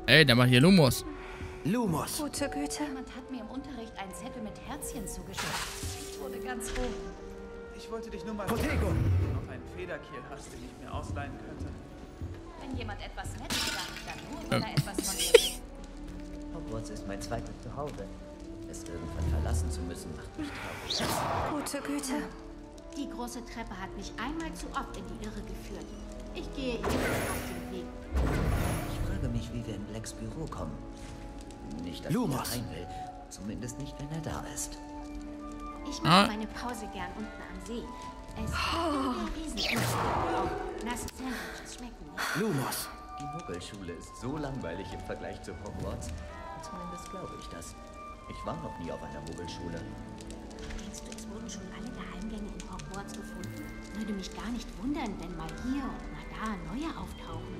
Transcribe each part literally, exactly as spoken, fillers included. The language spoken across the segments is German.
Ey, der macht hier Lumos. Lumos. Gute Güte. Jemand hat mir im Unterricht einen Zettel mit Herzchen zugeschickt. Ich wurde ganz rot. Ich wollte dich nur mal Protego. fragen, ob du noch einen Federkiel hast, den ich mir ausleihen könnte. Wenn jemand etwas Nettes sagt, dann nur, weil er etwas von mir will. Hogwarts ist mein zweites Zuhause. Es irgendwann verlassen zu müssen, macht mich traurig. Gute Güte. Die große Treppe hat mich einmal zu oft in die Irre geführt. Ich gehe ihr auf den Weg. Ich frage mich, wie wir in Blacks Büro kommen. Nicht, dass Lumos. er rein will. Zumindest nicht, wenn er da ist. Ich Ah. mache meine Pause gern unten am See. Es ist ein Riesenurlaub. Nasse Sandwiches schmecken nicht. Lumos. Die Muggelschule ist so langweilig im Vergleich zu Hogwarts. Zumindest glaube ich das. Ich war noch nie auf einer Muggelschule. Denkst du, es wurden schon alle Geheimgänge in Hogwarts gefunden? Würde mich gar nicht wundern, wenn mal hier und mal da neue auftauchen.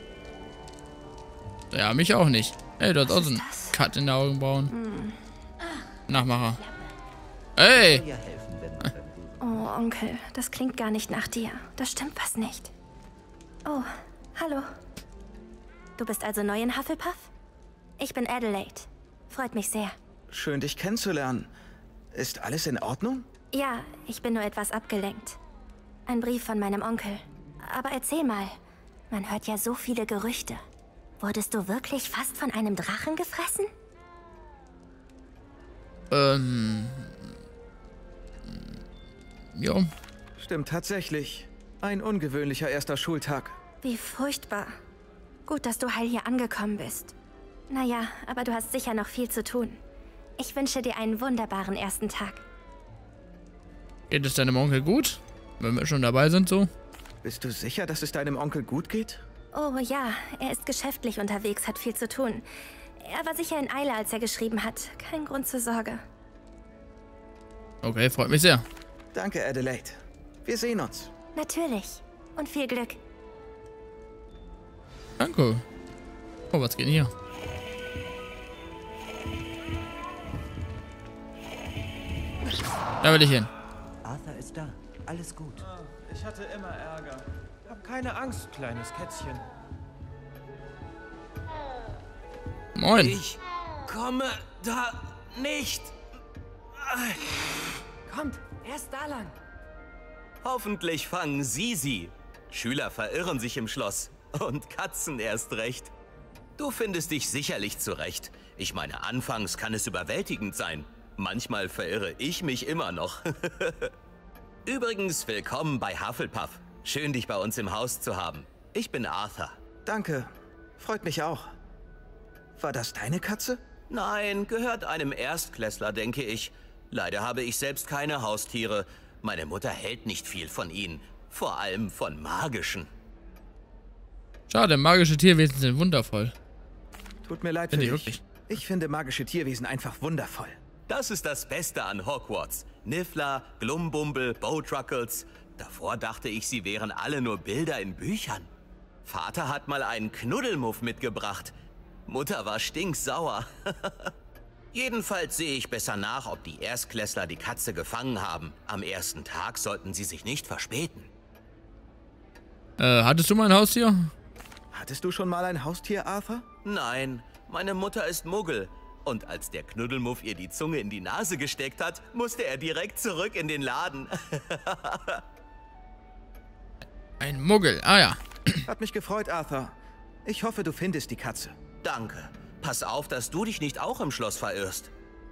Ja, mich auch nicht. Ey, du hast Was auch so ist einen das? Cut in den Augenbrauen. Hm. Nachmacher. Klappe. Ey! Soll ja helfen, wenn man beim Guten Oh, Onkel, das klingt gar nicht nach dir. Da stimmt was nicht. Oh, hallo. Du bist also neu in Hufflepuff? Ich bin Adelaide. Freut mich sehr. Schön, dich kennenzulernen. Ist alles in Ordnung? Ja, ich bin nur etwas abgelenkt. Ein Brief von meinem Onkel. Aber erzähl mal, man hört ja so viele Gerüchte. Wurdest du wirklich fast von einem Drachen gefressen? Ähm. Jo. Stimmt tatsächlich. Ein ungewöhnlicher erster Schultag. Wie furchtbar. Gut, dass du heil hier angekommen bist. Naja, aber du hast sicher noch viel zu tun. Ich wünsche dir einen wunderbaren ersten Tag. Geht es deinem Onkel gut? Wenn wir schon dabei sind, so? Bist du sicher, dass es deinem Onkel gut geht? Oh ja, er ist geschäftlich unterwegs, hat viel zu tun. Er war sicher in Eile, als er geschrieben hat. Kein Grund zur Sorge. Okay, freut mich sehr. Danke, Adelaide. Wir sehen uns. Natürlich. Und viel Glück. Danke. Oh, was geht denn hier? Da will ich hin. Arthur ist da. Alles gut. Ah, ich hatte immer Ärger. Hab keine Angst, kleines Kätzchen. Moin. Ich komme da nicht. Kommt, erst da lang. Hoffentlich fangen Sie sie. Schüler verirren sich im Schloss. Und Katzen erst recht. Du findest dich sicherlich zurecht. Ich meine, anfangs kann es überwältigend sein. Manchmal verirre ich mich immer noch. Übrigens, willkommen bei Hufflepuff. Schön, dich bei uns im Haus zu haben. Ich bin Arthur. Danke. Freut mich auch. War das deine Katze? Nein, gehört einem Erstklässler, denke ich. Leider habe ich selbst keine Haustiere. Meine Mutter hält nicht viel von ihnen. Vor allem von magischen. Schade, magische Tierwesen sind wundervoll. Tut mir leid für Finde ich dich. wirklich. Ich finde magische Tierwesen einfach wundervoll. Das ist das Beste an Hogwarts. Niffler, Glumbumble, Bowtruckles. Davor dachte ich, sie wären alle nur Bilder in Büchern. Vater hat mal einen Knuddelmuff mitgebracht. Mutter war stinksauer. Jedenfalls sehe ich besser nach, ob die Erstklässler die Katze gefangen haben. Am ersten Tag sollten sie sich nicht verspäten. Äh, hattest du mal ein Haustier? Hattest du schon mal ein Haustier, Arthur? Nein, meine Mutter ist Muggel. Und als der Knuddelmuff ihr die Zunge in die Nase gesteckt hat, musste er direkt zurück in den Laden. Ein Muggel, ah ja. Hat mich gefreut, Arthur. Ich hoffe, du findest die Katze. Danke. Pass auf, dass du dich nicht auch im Schloss verirrst.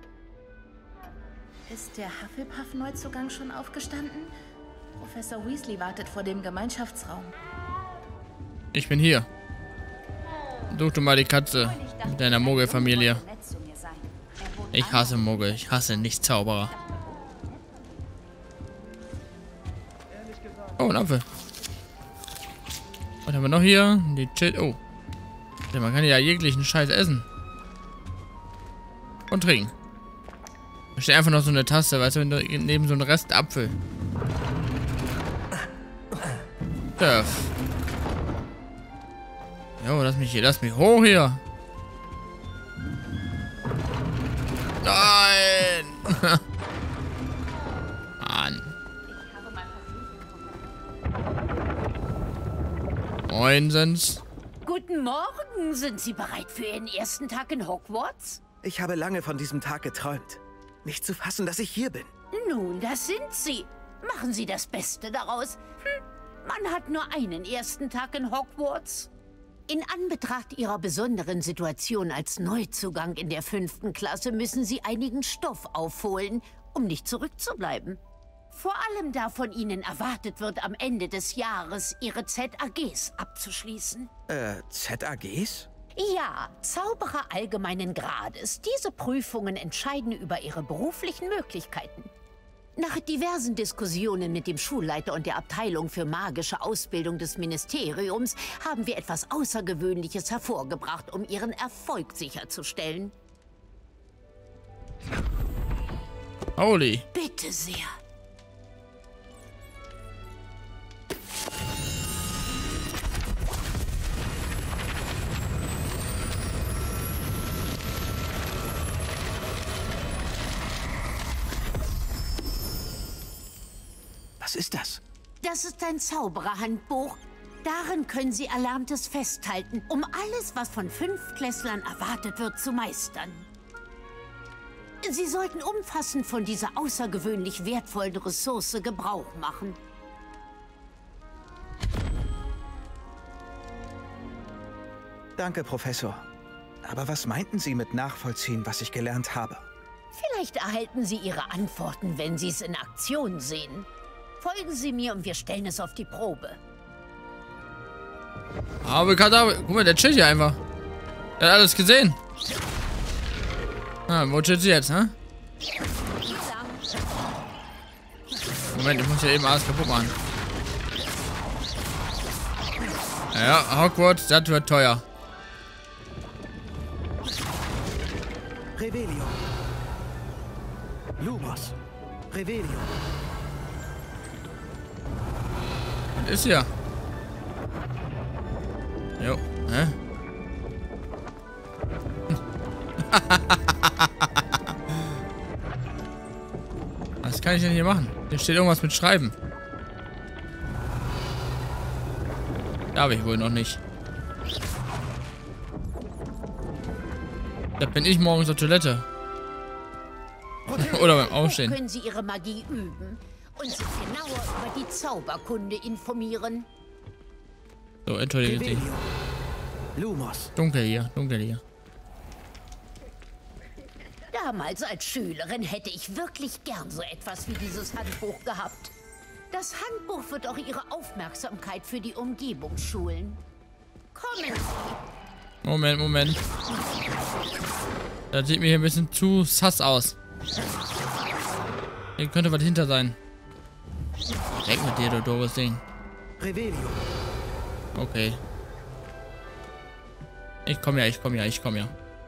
Ist der Hufflepuff-Neuzugang schon aufgestanden? Professor Weasley wartet vor dem Gemeinschaftsraum. Ich bin hier. Such du mal die Katze mit deiner Muggelfamilie. Ich hasse Muggel, ich hasse nicht Zauberer. Oh, ein Apfel. Was haben wir noch hier? Die Chill. Oh. Ja, man kann ja jeglichen Scheiß essen. Und trinken. Da steht einfach noch so eine Tasse, weißt du, neben so einem Rest Apfel. Dörf. Jo, lass mich hier, lass mich hoch hier. Nein! Mann. Moinsens. Guten Guten Morgen. Sind Sie bereit für Ihren ersten Tag in Hogwarts? Ich habe lange von diesem Tag geträumt. Nicht zu fassen, dass ich hier bin. Nun, das sind Sie. Machen Sie das Beste daraus. Hm, man hat nur einen ersten Tag in Hogwarts. In Anbetracht Ihrer besonderen Situation als Neuzugang in der fünften Klasse müssen Sie einigen Stoff aufholen, um nicht zurückzubleiben. Vor allem da von Ihnen erwartet wird, am Ende des Jahres Ihre Z A Gs abzuschließen. Äh, Z A Gs? Ja, Zauberer allgemeinen Grades. Diese Prüfungen entscheiden über Ihre beruflichen Möglichkeiten. Nach diversen Diskussionen mit dem Schulleiter und der Abteilung für magische Ausbildung des Ministeriums haben wir etwas Außergewöhnliches hervorgebracht, um Ihren Erfolg sicherzustellen. Holy. Bitte sehr. Was ist das? Das ist ein Zaubererhandbuch. Darin können Sie Erlerntes festhalten, um alles, was von Fünftklässlern erwartet wird, zu meistern. Sie sollten umfassend von dieser außergewöhnlich wertvollen Ressource Gebrauch machen. Danke, Professor. Aber was meinten Sie mit nachvollziehen, was ich gelernt habe? Vielleicht erhalten Sie Ihre Antworten, wenn Sie es in Aktion sehen. Folgen Sie mir und wir stellen es auf die Probe. Aber Kadabra. Guck mal, der chillt hier einfach. Er hat alles gesehen. Ah, wo chillt sie jetzt, ne? Moment, ich muss hier eben alles kaputt machen. Ja, Hogwarts, das wird teuer. Revelio. Lumos. Revelio. Was ist hier? Jo, hä? Was kann ich denn hier machen? Hier steht irgendwas mit Schreiben. Darf ich wohl noch nicht. Da bin ich morgens auf Toilette. Oder beim Aufstehen. Können Sie Ihre Magie üben und sich genauer über die Zauberkunde informieren. So, entschuldige Sie. Lumos. Dunkel hier, dunkel hier. Damals als Schülerin hätte ich wirklich gern so etwas wie dieses Handbuch gehabt. Das Handbuch wird auch Ihre Aufmerksamkeit für die Umgebung schulen. Kommen Sie. Moment, Moment. Das sieht mir hier ein bisschen zu sass aus. Hier könnte was hinter sein. Weg mit dir, du doofes Ding. Revelio. Okay. Ich komm ja, ich komm ja, ich komm ja.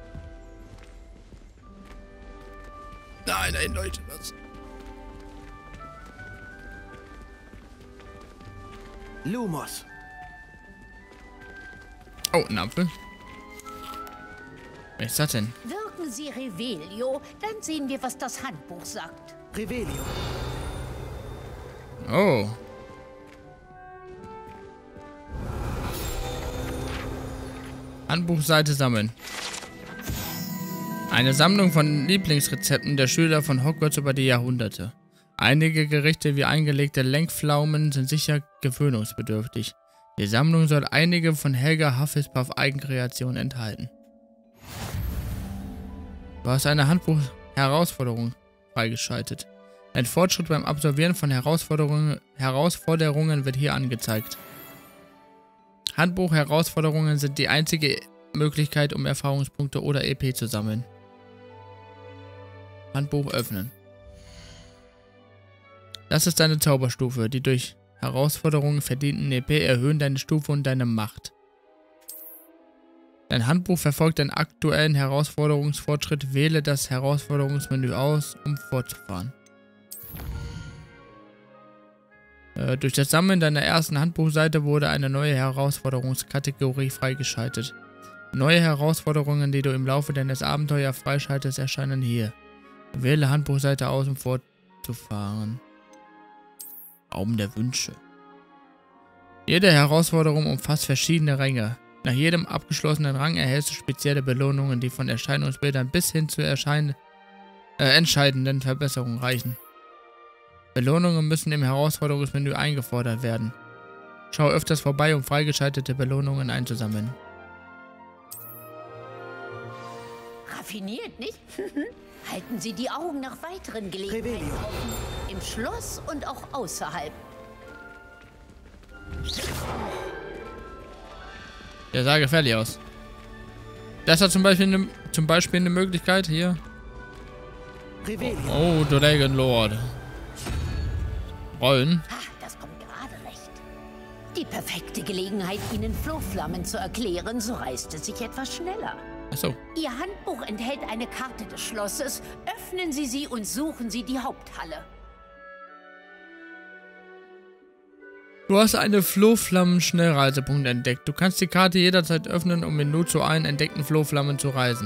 Nein, nein, Leute, was? Lumos. Oh, ein Apfel. Was ist das denn? Wirken Sie Revelio, dann sehen wir, was das Handbuch sagt. Revelio. Oh. Handbuchseite sammeln. Eine Sammlung von Lieblingsrezepten der Schüler von Hogwarts über die Jahrhunderte. Einige Gerichte wie eingelegte Lenkpflaumen sind sicher gewöhnungsbedürftig. Die Sammlung soll einige von Helga Hufflepuff Eigenkreationen enthalten. Du hast eine Handbuch-Herausforderung freigeschaltet. Ein Fortschritt beim Absolvieren von Herausforderungen, Herausforderungen wird hier angezeigt. Handbuch-Herausforderungen sind die einzige Möglichkeit, um Erfahrungspunkte oder E P zu sammeln. Handbuch öffnen. Das ist deine Zauberstufe. Die durch Herausforderungen verdienten E P erhöhen deine Stufe und deine Macht. Dein Handbuch verfolgt den aktuellen Herausforderungsfortschritt. Wähle das Herausforderungsmenü aus, um fortzufahren. Äh, durch das Sammeln deiner ersten Handbuchseite wurde eine neue Herausforderungskategorie freigeschaltet. Neue Herausforderungen, die du im Laufe deines Abenteuers freischaltest, erscheinen hier. Wähle Handbuchseite aus, um fortzufahren. Raum der Wünsche. Jede Herausforderung umfasst verschiedene Ränge. Nach jedem abgeschlossenen Rang erhältst du spezielle Belohnungen, die von Erscheinungsbildern bis hin zu erschein äh, entscheidenden Verbesserungen reichen. Belohnungen müssen im Herausforderungsmenü eingefordert werden. Schau öfters vorbei, um freigeschaltete Belohnungen einzusammeln. Raffiniert, nicht? Halten Sie die Augen nach weiteren Gelegenheiten Revelio. offen. Im Schloss und auch außerhalb. Der sah gefährlich aus. Das hat zum Beispiel eine, zum Beispiel eine Möglichkeit hier. Revelio. Oh, Dragon Lord. Rollen. Ah, das kommt gerade recht. Die perfekte Gelegenheit, Ihnen Flohflammen zu erklären, so reißt es sich etwas schneller. Achso. Ihr Handbuch enthält eine Karte des Schlosses. Öffnen Sie sie und suchen Sie die Haupthalle. Du hast einen Flohflammen-Schnellreisepunkt entdeckt. Du kannst die Karte jederzeit öffnen, um in nur zu allen entdeckten Flohflammen zu reisen.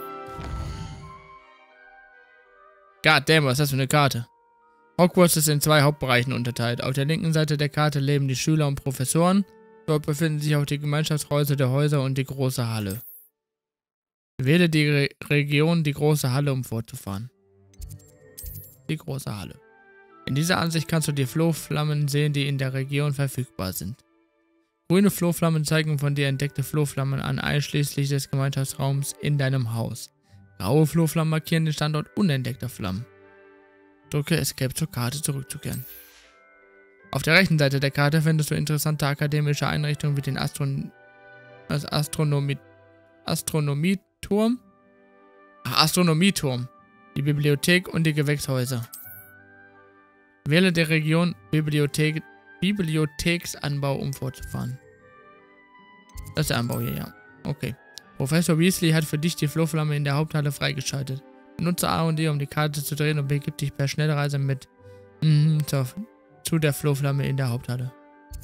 Goddamn, was ist das für eine Karte? Hogwarts ist in zwei Hauptbereichen unterteilt. Auf der linken Seite der Karte leben die Schüler und Professoren. Dort befinden sich auch die Gemeinschaftshäuser der Häuser und die große Halle. Wähle die Re Region, die große Halle, um fortzufahren. Die große Halle. In dieser Ansicht kannst du die Flohflammen sehen, die in der Region verfügbar sind. Grüne Flohflammen zeigen von dir entdeckte Flohflammen an, einschließlich des Gemeinschaftsraums in deinem Haus. Graue Flohflammen markieren den Standort unentdeckter Flammen. Drücke Escape zur Karte zurückzukehren. Auf der rechten Seite der Karte findest du interessante akademische Einrichtungen wie den Astron das Astronomie Astronomieturm, Ach, Astronomieturm, die Bibliothek und die Gewächshäuser. Wähle die Region Bibliothek, Bibliotheksanbau, um fortzufahren. Das ist der Anbau hier, ja. Okay. Professor Weasley hat für dich die Flohflamme in der Haupthalle freigeschaltet. Nutze A und D, um die Karte zu drehen, und begib dich per Schnellreise mit mm, zu, zu der Flohflamme in der Haupthalle.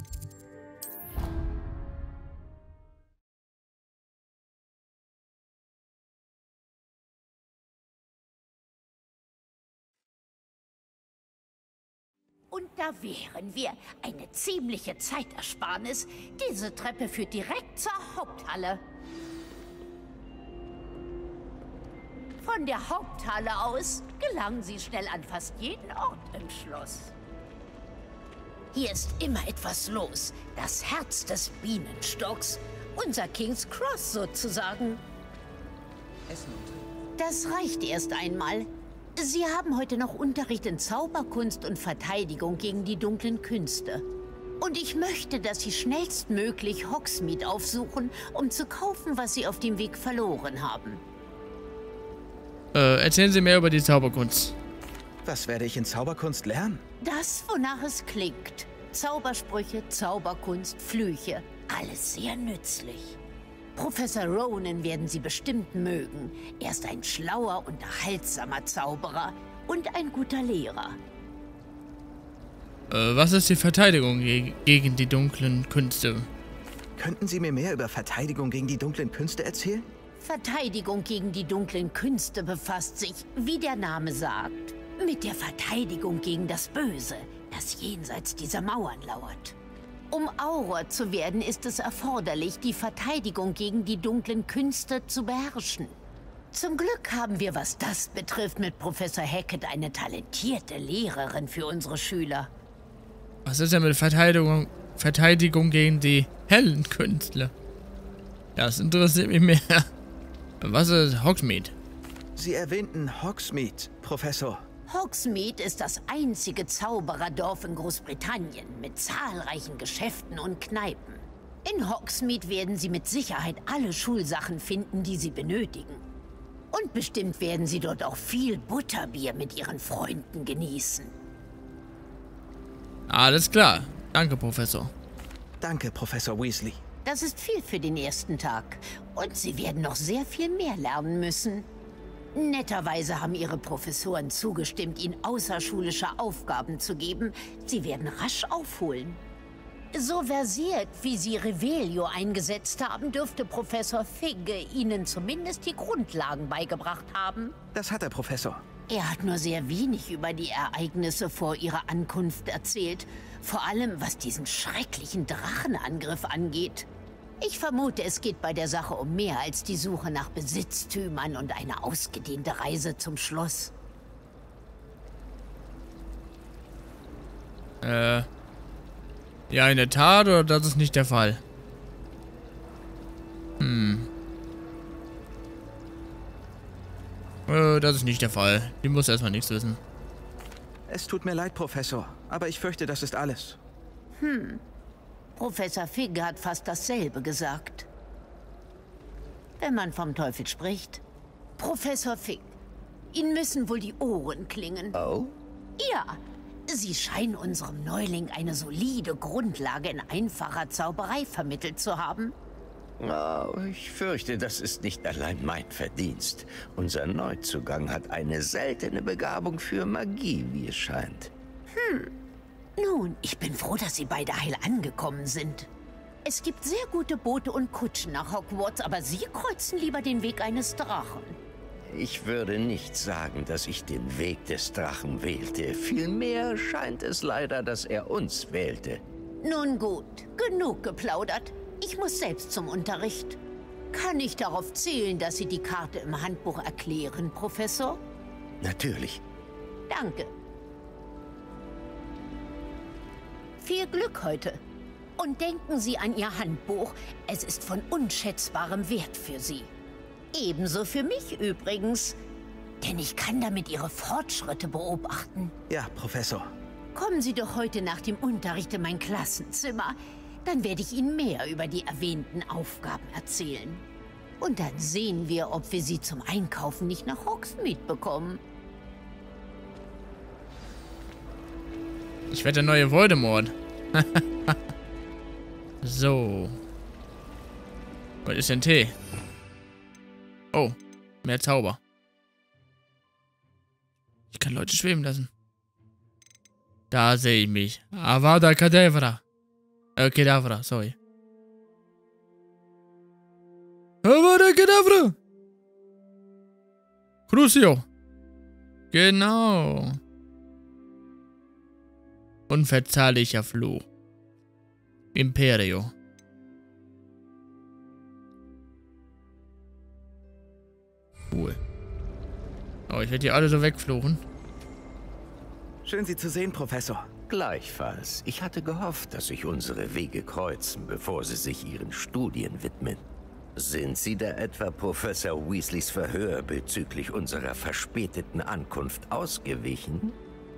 Und da wären wir. Eine ziemliche Zeitersparnis. Diese Treppe führt direkt zur Haupthalle. Von der Haupthalle aus gelangen Sie schnell an fast jeden Ort im Schloss. Hier ist immer etwas los. Das Herz des Bienenstocks. Unser King's Cross sozusagen. Das reicht erst einmal. Sie haben heute noch Unterricht in Zauberkunst und Verteidigung gegen die dunklen Künste. Und ich möchte, dass Sie schnellstmöglich Hogsmeade aufsuchen, um zu kaufen, was Sie auf dem Weg verloren haben. Äh, erzählen Sie mehr über die Zauberkunst. Was werde ich in Zauberkunst lernen? Das, wonach es klingt. Zaubersprüche, Zauberkunst, Flüche. Alles sehr nützlich. Professor Ronen werden Sie bestimmt mögen. Er ist ein schlauer, unterhaltsamer Zauberer und ein guter Lehrer. Äh, was ist die Verteidigung ge gegen die dunklen Künste? Könnten Sie mir mehr über Verteidigung gegen die dunklen Künste erzählen? Verteidigung gegen die dunklen Künste befasst sich, wie der Name sagt, mit der Verteidigung gegen das Böse, das jenseits dieser Mauern lauert. Um Auror zu werden, ist es erforderlich, die Verteidigung gegen die dunklen Künste zu beherrschen. Zum Glück haben wir, was das betrifft, mit Professor Hackett eine talentierte Lehrerin für unsere Schüler. Was ist denn mit Verteidigung, Verteidigung gegen die hellen Künstler? Das interessiert mich mehr. Was ist Hogsmeade? Sie erwähnten Hogsmeade, Professor. Hogsmeade ist das einzige Zaubererdorf in Großbritannien mit zahlreichen Geschäften und Kneipen. In Hogsmeade werden Sie mit Sicherheit alle Schulsachen finden, die Sie benötigen. Und bestimmt werden Sie dort auch viel Butterbier mit Ihren Freunden genießen. Alles klar. Danke, Professor. Danke, Professor Weasley. Das ist viel für den ersten Tag. Und Sie werden noch sehr viel mehr lernen müssen. Netterweise haben Ihre Professoren zugestimmt, Ihnen außerschulische Aufgaben zu geben. Sie werden rasch aufholen. So versiert, wie Sie Revelio eingesetzt haben, dürfte Professor Figge Ihnen zumindest die Grundlagen beigebracht haben. Das hat er, Professor. Er hat nur sehr wenig über die Ereignisse vor Ihrer Ankunft erzählt. Vor allem, was diesen schrecklichen Drachenangriff angeht. Ich vermute, es geht bei der Sache um mehr als die Suche nach Besitztümern und eine ausgedehnte Reise zum Schloss. Äh. Ja, in der Tat, oder das ist nicht der Fall? Hm. Äh, das ist nicht der Fall. Die muss erstmal nichts wissen. Es tut mir leid, Professor, aber ich fürchte, das ist alles. Hm. Professor Fig hat fast dasselbe gesagt. Wenn man vom Teufel spricht. Professor Fig, Ihnen müssen wohl die Ohren klingen. Oh? Ja, Sie scheinen unserem Neuling eine solide Grundlage in einfacher Zauberei vermittelt zu haben. Oh, ich fürchte, das ist nicht allein mein Verdienst. Unser Neuzugang hat eine seltene Begabung für Magie, wie es scheint. Hm. Nun, ich bin froh, dass Sie beide heil angekommen sind. Es gibt sehr gute Boote und Kutschen nach Hogwarts, aber Sie kreuzen lieber den Weg eines Drachen. Ich würde nicht sagen, dass ich den Weg des Drachen wählte. Vielmehr scheint es leider, dass er uns wählte. Nun gut, genug geplaudert. Ich muss selbst zum Unterricht. Kann ich darauf zählen, dass Sie die Karte im Handbuch erklären, Professor? Natürlich. Danke. Viel Glück heute. Und denken Sie an Ihr Handbuch. Es ist von unschätzbarem Wert für Sie. Ebenso für mich übrigens. Denn ich kann damit Ihre Fortschritte beobachten. Ja, Professor. Kommen Sie doch heute nach dem Unterricht in mein Klassenzimmer. Dann werde ich Ihnen mehr über die erwähnten Aufgaben erzählen. Und dann sehen wir, ob wir Sie zum Einkaufen nicht nach Hogsmeade bekommen. Ich werde der neue Voldemort. So. Was ist denn Tee? Oh, mehr Zauber. Ich kann Leute schweben lassen. Da sehe ich mich. Avada Kedavra. Äh, Kedavra, sorry. Avada Kedavra. Crucio. Genau. Unverzeihlicher Fluch. Imperio. Cool. Oh, ich werde die alle so wegfluchen. Schön, Sie zu sehen, Professor. Gleichfalls. Ich hatte gehofft, dass sich unsere Wege kreuzen, bevor Sie sich Ihren Studien widmen. Sind Sie da etwa Professor Weasleys Verhör bezüglich unserer verspäteten Ankunft ausgewichen?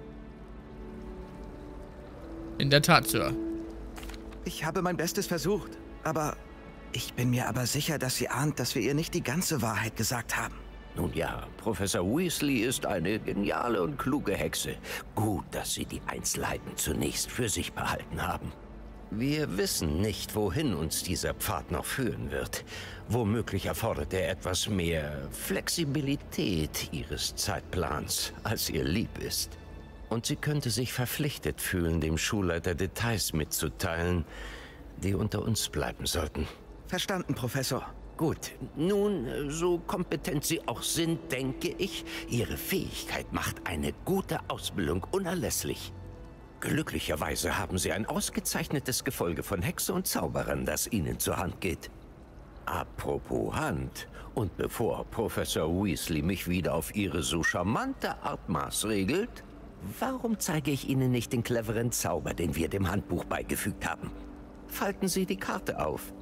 In der Tat, Sir. Ich habe mein Bestes versucht, aber ich bin mir aber sicher, dass sie ahnt, dass wir ihr nicht die ganze Wahrheit gesagt haben. Nun ja, Professor Weasley ist eine geniale und kluge Hexe. Gut, dass Sie die Einzelheiten zunächst für sich behalten haben. Wir wissen nicht, wohin uns dieser Pfad noch führen wird. Womöglich erfordert er etwas mehr Flexibilität Ihres Zeitplans, als ihr lieb ist. Und sie könnte sich verpflichtet fühlen, dem Schulleiter Details mitzuteilen, die unter uns bleiben sollten. Verstanden, Professor. Gut, nun, so kompetent Sie auch sind, denke ich, Ihre Fähigkeit macht eine gute Ausbildung unerlässlich. Glücklicherweise haben Sie ein ausgezeichnetes Gefolge von Hexe und Zauberern, das Ihnen zur Hand geht. Apropos Hand, und bevor Professor Weasley mich wieder auf Ihre so charmante Art maßregelt, warum zeige ich Ihnen nicht den cleveren Zauber, den wir dem Handbuch beigefügt haben? Falten Sie die Karte auf.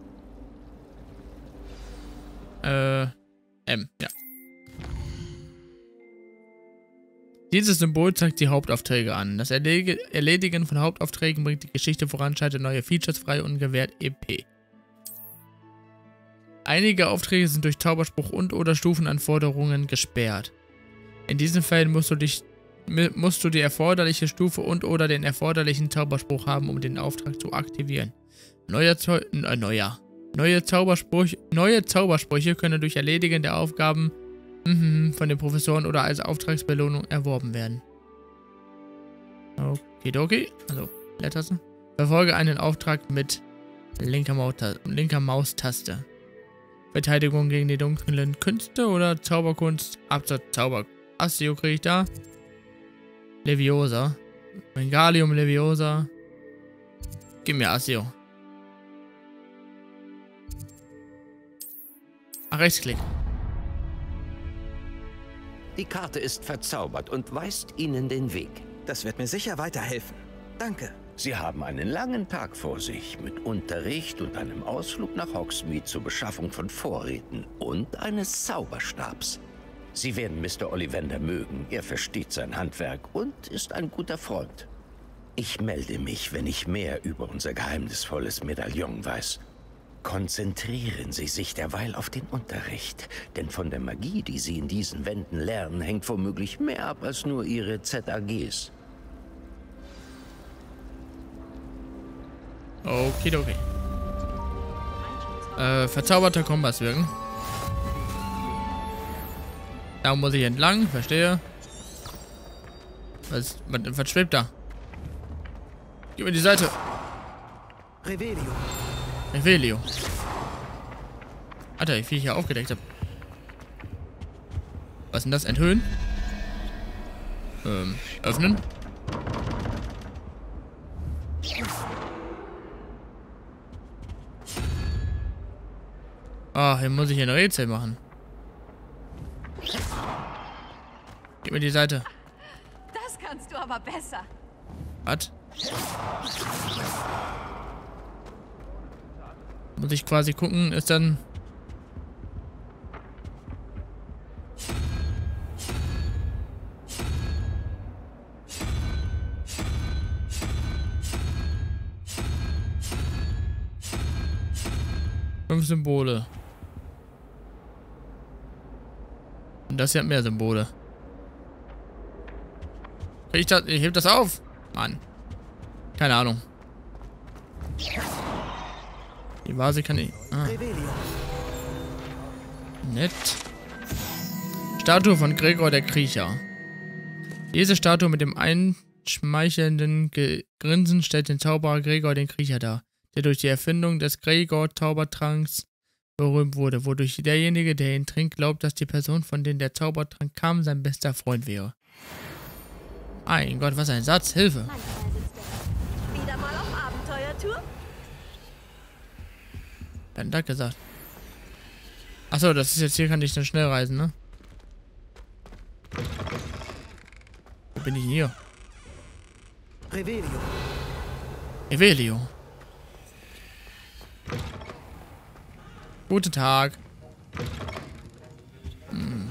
Äh, M, ja. Dieses Symbol zeigt die Hauptaufträge an. Das Erledigen von Hauptaufträgen bringt die Geschichte voran, schaltet neue Features frei und gewährt E P. Einige Aufträge sind durch Zauberspruch und oder Stufenanforderungen gesperrt. In diesen Fällen musst du dich musst du die erforderliche Stufe und oder den erforderlichen Zauberspruch haben, um den Auftrag zu aktivieren. Neuer Zau äh, neuer. Neue, Zauberspruch neue Zaubersprüche können durch Erledigen der Aufgaben mm, von den Professoren oder als Auftragsbelohnung erworben werden. Okidoki. Also, Leertasten. Verfolge einen Auftrag mit linker, Mausta linker Maustaste. Verteidigung gegen die dunklen Künste oder Zauberkunst. Absatz Zauber. Accio kriege ich da. Leviosa. Wingardium Leviosa. Gib mir Accio. Ach, Rechtsklick. Die Karte ist verzaubert und weist Ihnen den Weg. Das wird mir sicher weiterhelfen. Danke. Sie haben einen langen Tag vor sich mit Unterricht und einem Ausflug nach Hogsmeade zur Beschaffung von Vorräten und eines Zauberstabs. Sie werden Mister Ollivander mögen. Er versteht sein Handwerk und ist ein guter Freund. Ich melde mich, wenn ich mehr über unser geheimnisvolles Medaillon weiß. Konzentrieren Sie sich derweil auf den Unterricht, denn von der Magie, die Sie in diesen Wänden lernen, hängt womöglich mehr ab als nur Ihre Z A Gs. Okidoki. Äh, verzauberter Kompass wirken. Da muss ich entlang, verstehe. Was, was, was schwebt da? Gib mir die Seite. Revelio. Revelio. Alter, wie viel ich hier aufgedeckt habe. Was ist denn das? Enthüllen? Ähm, öffnen? Ah, hier muss ich ein Rätsel machen. Gib mir die Seite. Das kannst du aber besser. Was? Muss ich quasi gucken, ist dann... Fünf Symbole. Und das hier hat mehr Symbole. Krieg ich das? Ich heb das auf. Mann. Keine Ahnung. Die Vase kann ich... Ah. Nett. Statue von Gregor der Kriecher. Diese Statue mit dem einschmeichelnden Ge Grinsen stellt den Zauberer Gregor den Kriecher dar, der durch die Erfindung des Gregor-Zaubertranks berühmt wurde, wodurch derjenige, der ihn trinkt, glaubt, dass die Person, von der der Zaubertrank kam, sein bester Freund wäre. Mein Gott, was ein Satz. Hilfe. Wieder mal auf Abenteuertour? Er hat Dank gesagt. Achso, das ist jetzt hier, kann ich dann schnell reisen, ne? Wo bin ich denn hier? Revelio. Revelio. Guten Tag. Hm.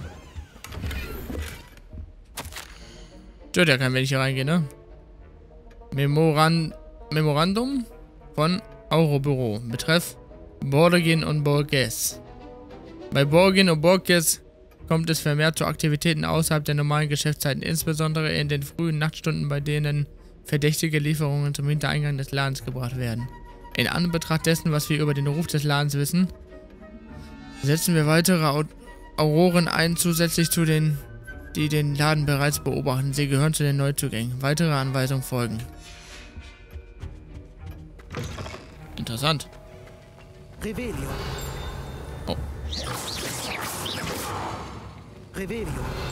Stört ja kein, wenn ich hier reingehe, ne? Memoran Memorandum von Aurobüro. Betreff Borgin und Borges. Bei Borgin und Borges kommt es vermehrt zu Aktivitäten außerhalb der normalen Geschäftszeiten, insbesondere in den frühen Nachtstunden, bei denen verdächtige Lieferungen zum Hintereingang des Ladens gebracht werden. In Anbetracht dessen, was wir über den Ruf des Ladens wissen, setzen wir weitere Au Auroren ein, zusätzlich zu den, die den Laden bereits beobachten. Sie gehören zu den Neuzugängen. Weitere Anweisungen folgen. Interessant. Revelio. Oh. Revelio.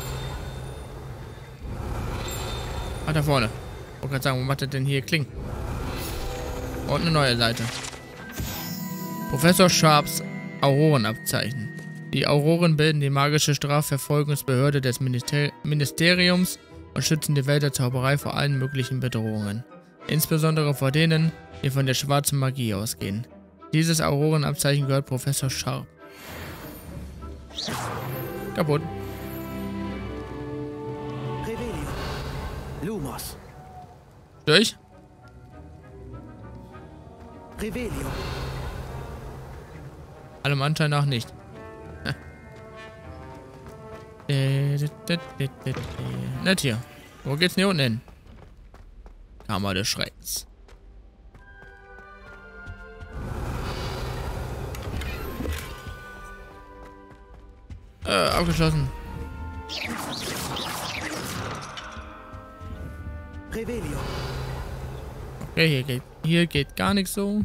Ah, da vorne. Ich wollte gerade sagen, wo macht er denn hier Kling? Und eine neue Seite. Professor Sharps Aurorenabzeichen. Die Auroren bilden die magische Strafverfolgungsbehörde des Minister Ministeriums und schützen die Welt der Zauberei vor allen möglichen Bedrohungen. Insbesondere vor denen, die von der schwarzen Magie ausgehen. Dieses Aurorenabzeichen gehört Professor Sharp. Kaputt. Revelio. Lumos. Durch? Revelio. Allem Anschein nach nicht. Nett hier. Wo geht's denn hier unten hin? Kammer des Schreckens. Äh, abgeschlossen. Revelio. Okay, hier geht, hier geht gar nichts so.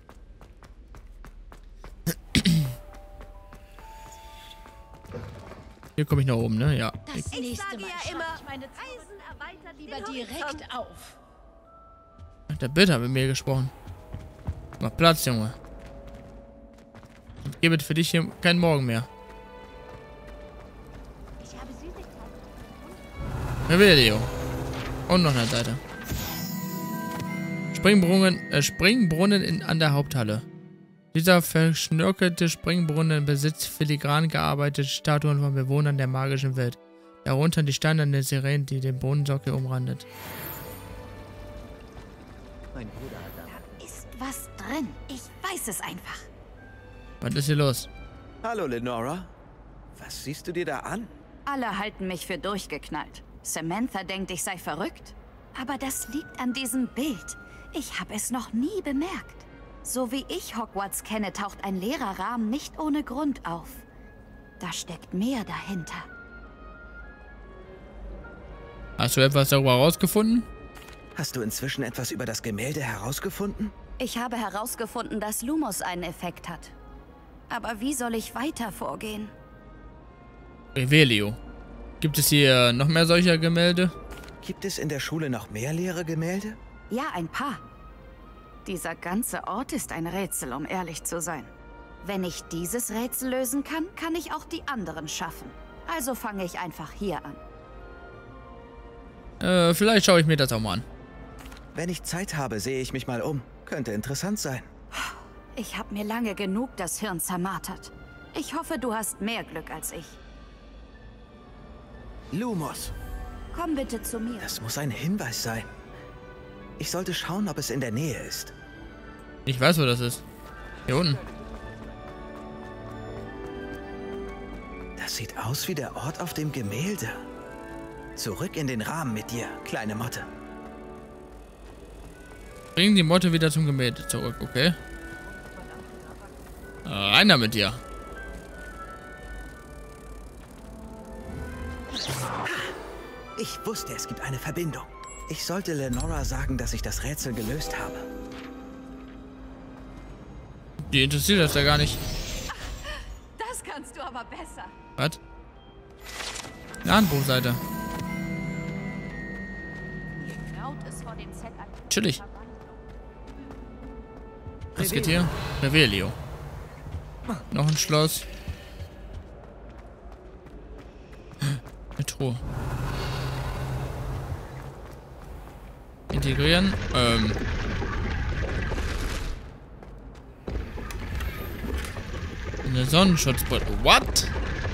Hier komme ich nach oben, ne? Ja. Das Ich nächste sage Mal ja schreibe immer, ich meine Eisen erweitert lieber den Horizont. direkt auf. Der Bild hat mit mir gesprochen. Mach Platz, Junge. Ich gebe für dich hier keinen Morgen mehr. Revelio. Und noch eine Seite. Springbrunnen, äh, Springbrunnen in, an der Haupthalle. Dieser verschnörkelte Springbrunnen besitzt filigran gearbeitete Statuen von Bewohnern der magischen Welt. Darunter die steinerne Sirene, die den Brunnensockel umrandet. Mein Bruder hat da. Da ist was drin. Ich weiß es einfach. Was ist hier los? Hallo, Lenora. Was siehst du dir da an? Alle halten mich für durchgeknallt. Samantha denkt, ich sei verrückt. Aber das liegt an diesem Bild. Ich habe es noch nie bemerkt. So wie ich Hogwarts kenne, taucht ein leerer Rahmen nicht ohne Grund auf. Da steckt mehr dahinter. Hast du etwas darüber herausgefunden? Hast du inzwischen etwas über das Gemälde herausgefunden? Ich habe herausgefunden, dass Lumos einen Effekt hat. Aber wie soll ich weiter vorgehen? Revelio. Gibt es hier noch mehr solcher Gemälde? Gibt es in der Schule noch mehr leere Gemälde? Ja, ein paar. Dieser ganze Ort ist ein Rätsel, um ehrlich zu sein. Wenn ich dieses Rätsel lösen kann, kann ich auch die anderen schaffen. Also fange ich einfach hier an. Äh, vielleicht schaue ich mir das auch mal an. Wenn ich Zeit habe, sehe ich mich mal um. Könnte interessant sein. Ich habe mir lange genug das Hirn zermartert. Ich hoffe, du hast mehr Glück als ich. Lumos. Komm bitte zu mir. Das muss ein Hinweis sein. Ich sollte schauen, ob es in der Nähe ist. Ich weiß, wo das ist. Hier unten. Das sieht aus wie der Ort auf dem Gemälde. Zurück in den Rahmen mit dir, kleine Motte. Bring die Motte wieder zum Gemälde zurück, okay? Rein da mit dir. Ich wusste, es gibt eine Verbindung. Ich sollte Lenora sagen, dass ich das Rätsel gelöst habe. Die interessiert das ja gar nicht. Das kannst du aber besser. Was? Eine Handbuchseite. Chillig. Was geht hier? Revelio. Noch ein Schloss. Eine Truhe. Integrieren. Ähm. Eine Sonnenschutzbrille. What?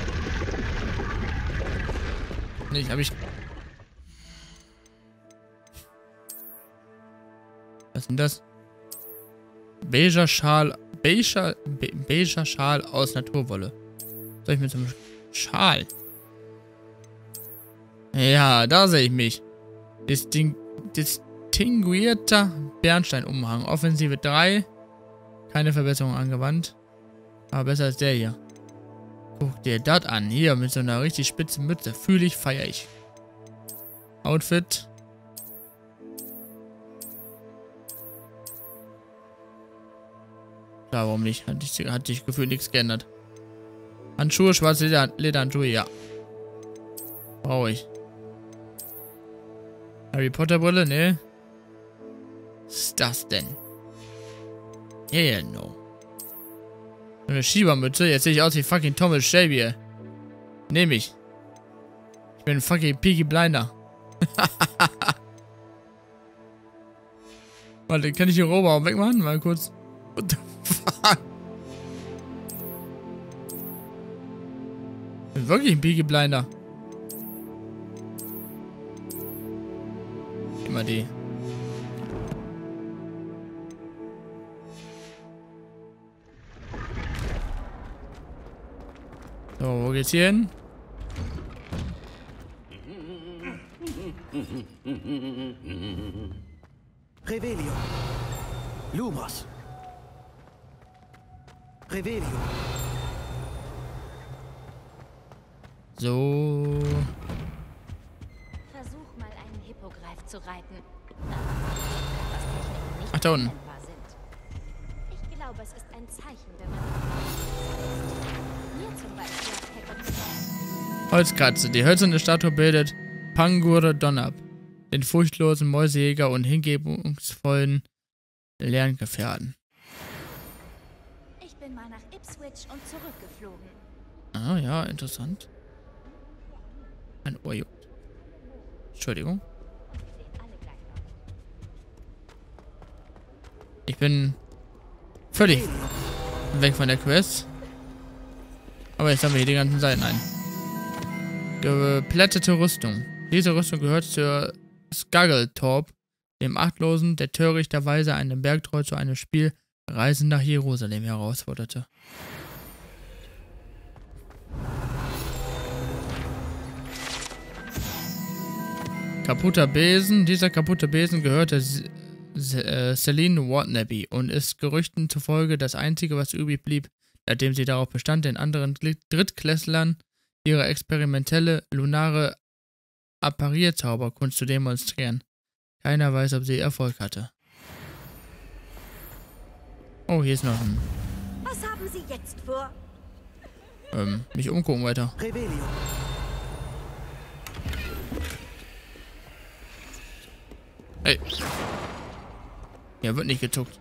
Nee, hab ich. Was ist denn das? Beiger Schal. Beiger, Be Beiger Schal aus Naturwolle. Soll ich mit so einem Schal? Ja, da sehe ich mich. Disting distinguierter Bernsteinumhang. Offensive drei. Keine Verbesserung angewandt. Aber besser als der hier. Guck dir das an. Hier mit so einer richtig spitzen Mütze. Fühle ich, feiere ich. Outfit. Klar, warum nicht? Hat sich, hat sich gefühlt nichts geändert. Handschuhe, schwarze Leder, Lederhandschuhe, ja. Brauche ich. Harry Potter Brille, ne? Was ist das denn? Hell no. So eine Schiebermütze, jetzt sehe ich aus wie fucking Thomas Shelby. Nehme ich. Ich bin fucking Peaky Blinder. Warte, kann ich den Rohbau wegmachen? Mal kurz. What the fuck? Ich bin wirklich ein Peaky Blinder. Immer die. So, wo geht's hier hin? Revelio. Lumos. Revelio. So. Versuch mal einen Hippogreif zu reiten. Ach, da unten. Ich glaube, es ist ein Zeichen, wenn man mir zum Beispiel Holzkatze. Die hölzerne Statue bildet Pangur Donab, den furchtlosen Mäusejäger und hingebungsvollen Lerngefährten. Ich bin mal nach Ipswich und zurückgeflogen. Ah ja, interessant. Ein Ohr juckt. Entschuldigung. Ich bin völlig weg von der Quest. Aber jetzt haben wir hier die ganzen Seiten ein. Geplättete Rüstung. Diese Rüstung gehört zur Skaggletorp, dem Achtlosen, der törichterweise einen Bergtreu zu einem Spiel Reisen nach Jerusalem herausforderte. Kaputter Besen. Dieser kaputte Besen gehörte äh, Celine Watnabe und ist Gerüchten zufolge das einzige, was übrig blieb, nachdem sie darauf bestand, den anderen Drittklässlern ihre experimentelle lunare Apparierzauberkunst zu demonstrieren. Keiner weiß, ob sie Erfolg hatte. Oh, hier ist noch ein... Was haben Sie jetzt vor? Ähm, mich umgucken weiter. Revelio. Ey. Hier wird nicht gezuckt.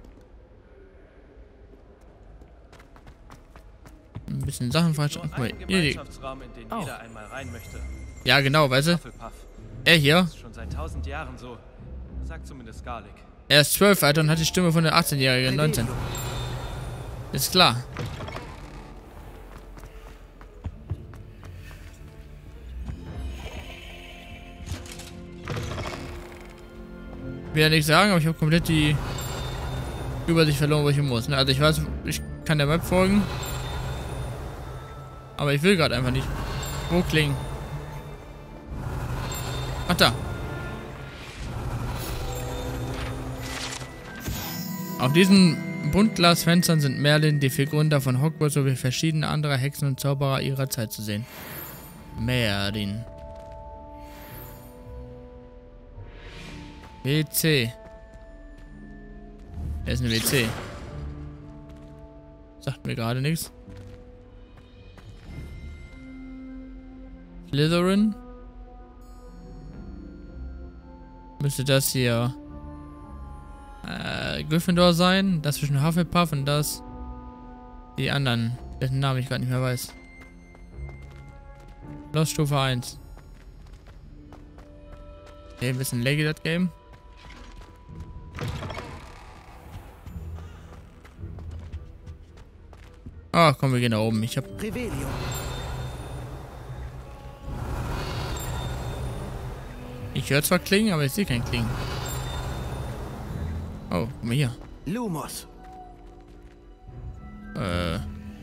Ein bisschen Sachen falsch. Guck mal, hier die. Oh. Einmal rein möchte. Ja, genau, weißt du? Hufflepuff. Er hier. Das ist schon seit tausend Jahren so. Sagt zumindest Garlic. Er ist zwölf, Alter, und hat die Stimme von der achtzehnjährigen, neunzehn. Ist klar. Ich will ja nichts sagen, aber ich habe komplett die Übersicht verloren, wo ich hin muss. Ne? Also ich weiß, ich kann der Map folgen. Aber ich will gerade einfach nicht. Wo klingen? Ach da. Auf diesen Buntglasfenstern sind Merlin, die Figuren von Hogwarts sowie verschiedene andere Hexen und Zauberer ihrer Zeit zu sehen. Merlin. W C. Er ist eine W C. Sagt mir gerade nichts. Slytherin. Müsste das hier äh, Gryffindor sein. Das zwischen Hufflepuff und das die anderen, dessen Namen ich gerade nicht mehr weiß. Los Stufe eins. Okay, ein bisschen laggy das Game. Ah, komm, wir gehen da oben. Ich hab... Revelio. Ich höre zwar Klingen, aber ich sehe kein Klingen. Oh, guck mal hier. Lumos. Äh.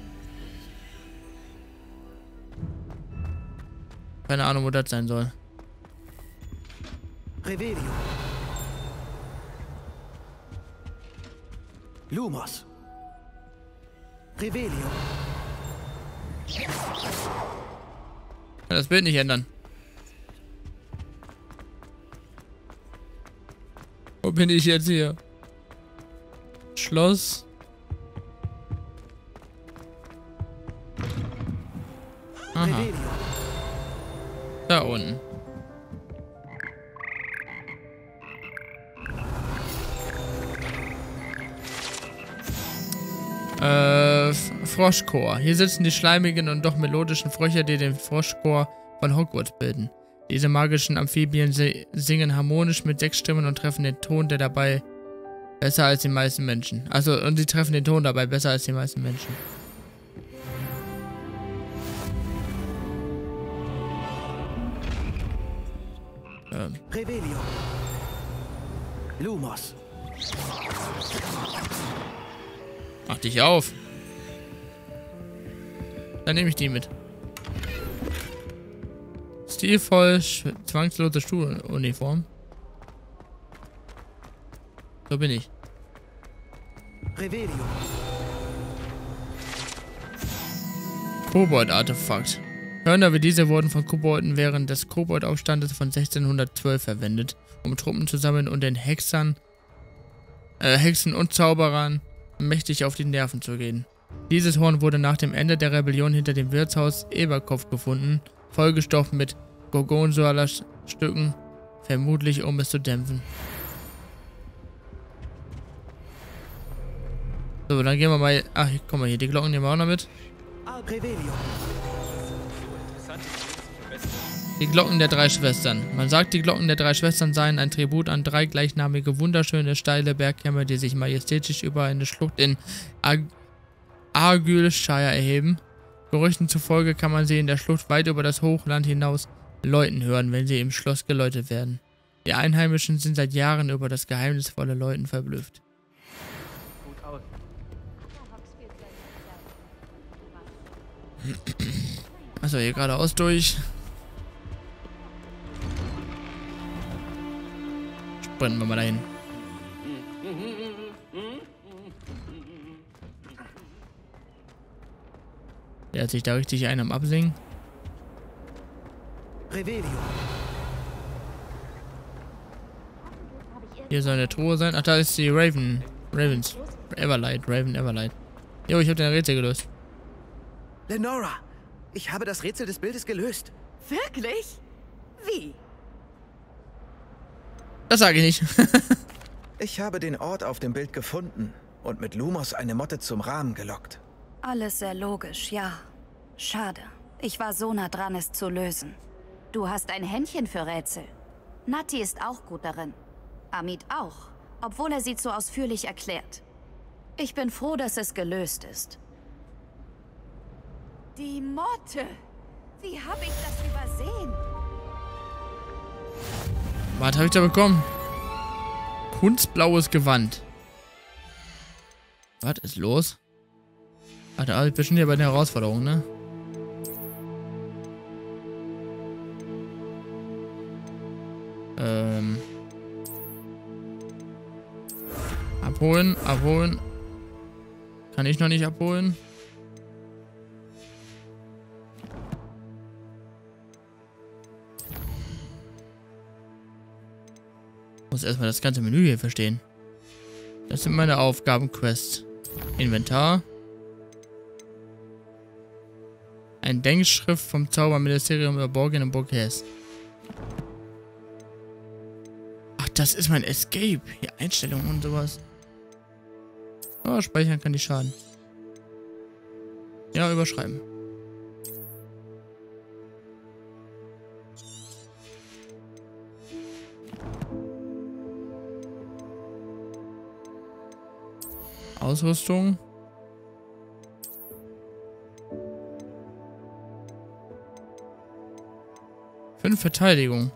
Keine Ahnung, wo das sein soll. Revelio. Lumos. Revelio. Kann das Bild nicht ändern. Wo bin ich jetzt hier? Schloss. Aha. Da unten. Äh, Froschchor. Hier sitzen die schleimigen und doch melodischen Frösche, die den Froschchor von Hogwarts bilden. Diese magischen Amphibien singen harmonisch mit sechs Stimmen und treffen den Ton der dabei besser als die meisten Menschen. Also, und sie treffen den Ton dabei besser als die meisten Menschen. Ähm. Revelio. Lumos. Mach dich auf. Dann nehme ich die mit. Stilvoll, zwangslose Schuluniform. So bin ich. Revelio. Kobold-Artefakt. Hörner wie diese wurden von Kobolden während des Kobold-Aufstandes von sechzehnhundertzwölf verwendet, um Truppen zu sammeln und den Hexern, äh, Hexen und Zauberern mächtig auf die Nerven zu gehen. Dieses Horn wurde nach dem Ende der Rebellion hinter dem Wirtshaus Eberkopf gefunden, vollgestopft mit Gorgonzola-Stücken, vermutlich um es zu dämpfen. So, dann gehen wir mal... Ach, guck mal hier, die Glocken nehmen wir auch noch mit. Revelio. Die Glocken der drei Schwestern. Man sagt, die Glocken der drei Schwestern seien ein Tribut an drei gleichnamige, wunderschöne, steile Bergkämme, die sich majestätisch über eine Schlucht in Ar Argyllshire erheben. Gerüchten zufolge kann man sie in der Schlucht weit über das Hochland hinaus läuten hören, wenn sie im Schloss geläutet werden. Die Einheimischen sind seit Jahren über das geheimnisvolle Läuten verblüfft. Achso, hier geradeaus durch. Sprinten wir mal dahin. Der hat sich da richtig einen am Absingen. Hier soll eine Truhe sein. Ach, da ist die Raven. Ravens. Everlight. Raven Everlight. Jo, ich habe den Rätsel gelöst. Lenora, ich habe das Rätsel des Bildes gelöst. Wirklich? Wie? Das sage ich nicht. Ich habe den Ort auf dem Bild gefunden und mit Lumos eine Motte zum Rahmen gelockt. Alles sehr logisch, ja. Schade. Ich war so nah dran, es zu lösen. Du hast ein Händchen für Rätsel. Nati ist auch gut darin. Amit auch, obwohl er sie so ausführlich erklärt. Ich bin froh, dass es gelöst ist. Die Motte! Wie habe ich das übersehen? Was habe ich da bekommen? Kunstblaues Gewand. Was ist los? Ach, da bin schon hier bei der Herausforderung, ne? Ähm. Abholen, abholen. Kann ich noch nicht abholen? Muss erstmal das ganze Menü hier verstehen. Das sind meine Aufgabenquests. Inventar. Ein Denkschrift vom Zauberministerium über Borgin und Burgess. Ach, das ist mein Escape. Hier Einstellungen und sowas. Oh, speichern kann nicht schaden. Ja, überschreiben. Ausrüstung. Fünf Verteidigung.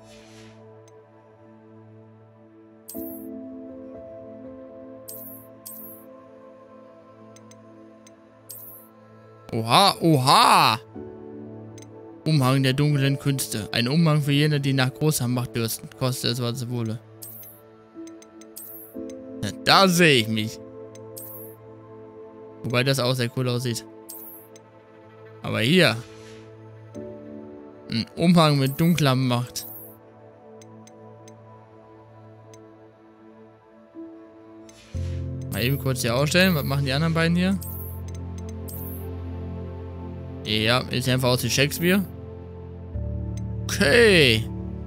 Oha, oha! Umhang der dunklen Künste. Ein Umhang für jene, die nach großer Macht dürsten. Koste es, was es wolle. Na, da sehe ich mich. Wobei das auch sehr cool aussieht. Aber hier. Ein Umhang mit dunkler Macht. Mal eben kurz hier ausstellen. Was machen die anderen beiden hier? Ja, ist einfach aus wie Shakespeare. Okay.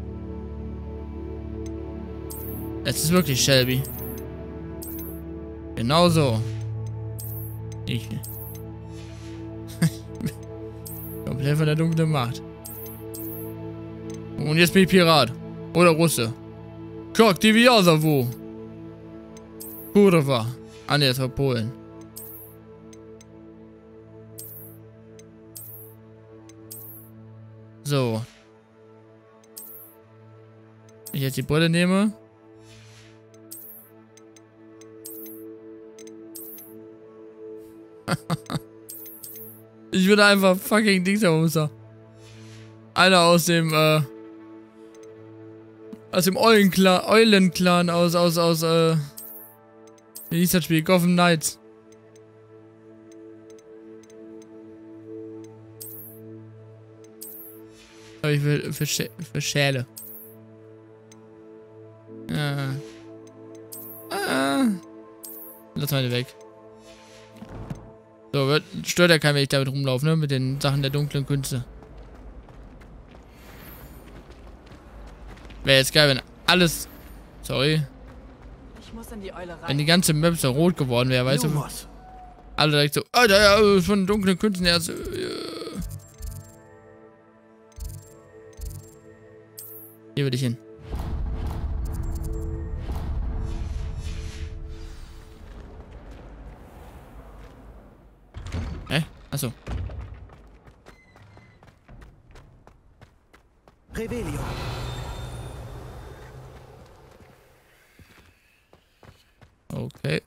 Es ist wirklich Shelby. Genau so. Ich. Komplett von der dunklen Macht. Und jetzt bin ich Pirat. Oder Russe. Kok, die Wiasawu. Kurwa. Ah, ne, das war Polen. So. Wenn ich jetzt die Brille nehme. Ich würde einfach fucking Dingsabumser. Einer aus dem, äh. Aus dem Eulenclan, Eulenclan aus, aus, aus, äh. Wie hieß das Spiel? Gotham Knights. Aber ich will für, Schä für Schäle. Ja. Ah. Lass mal weg. So, wird, stört ja keinen, wenn ich damit rumlaufe, ne? Mit den Sachen der dunklen Künste. Wäre jetzt geil, wenn alles... Sorry. Ich muss in die Eule rein. Wenn die ganze Map so rot geworden wäre, weißt du? Alle direkt so... Alter, ja, von dunklen Künsten her... So, ja. Hier will ich hin. Hä? Achso. Revelio. Okay.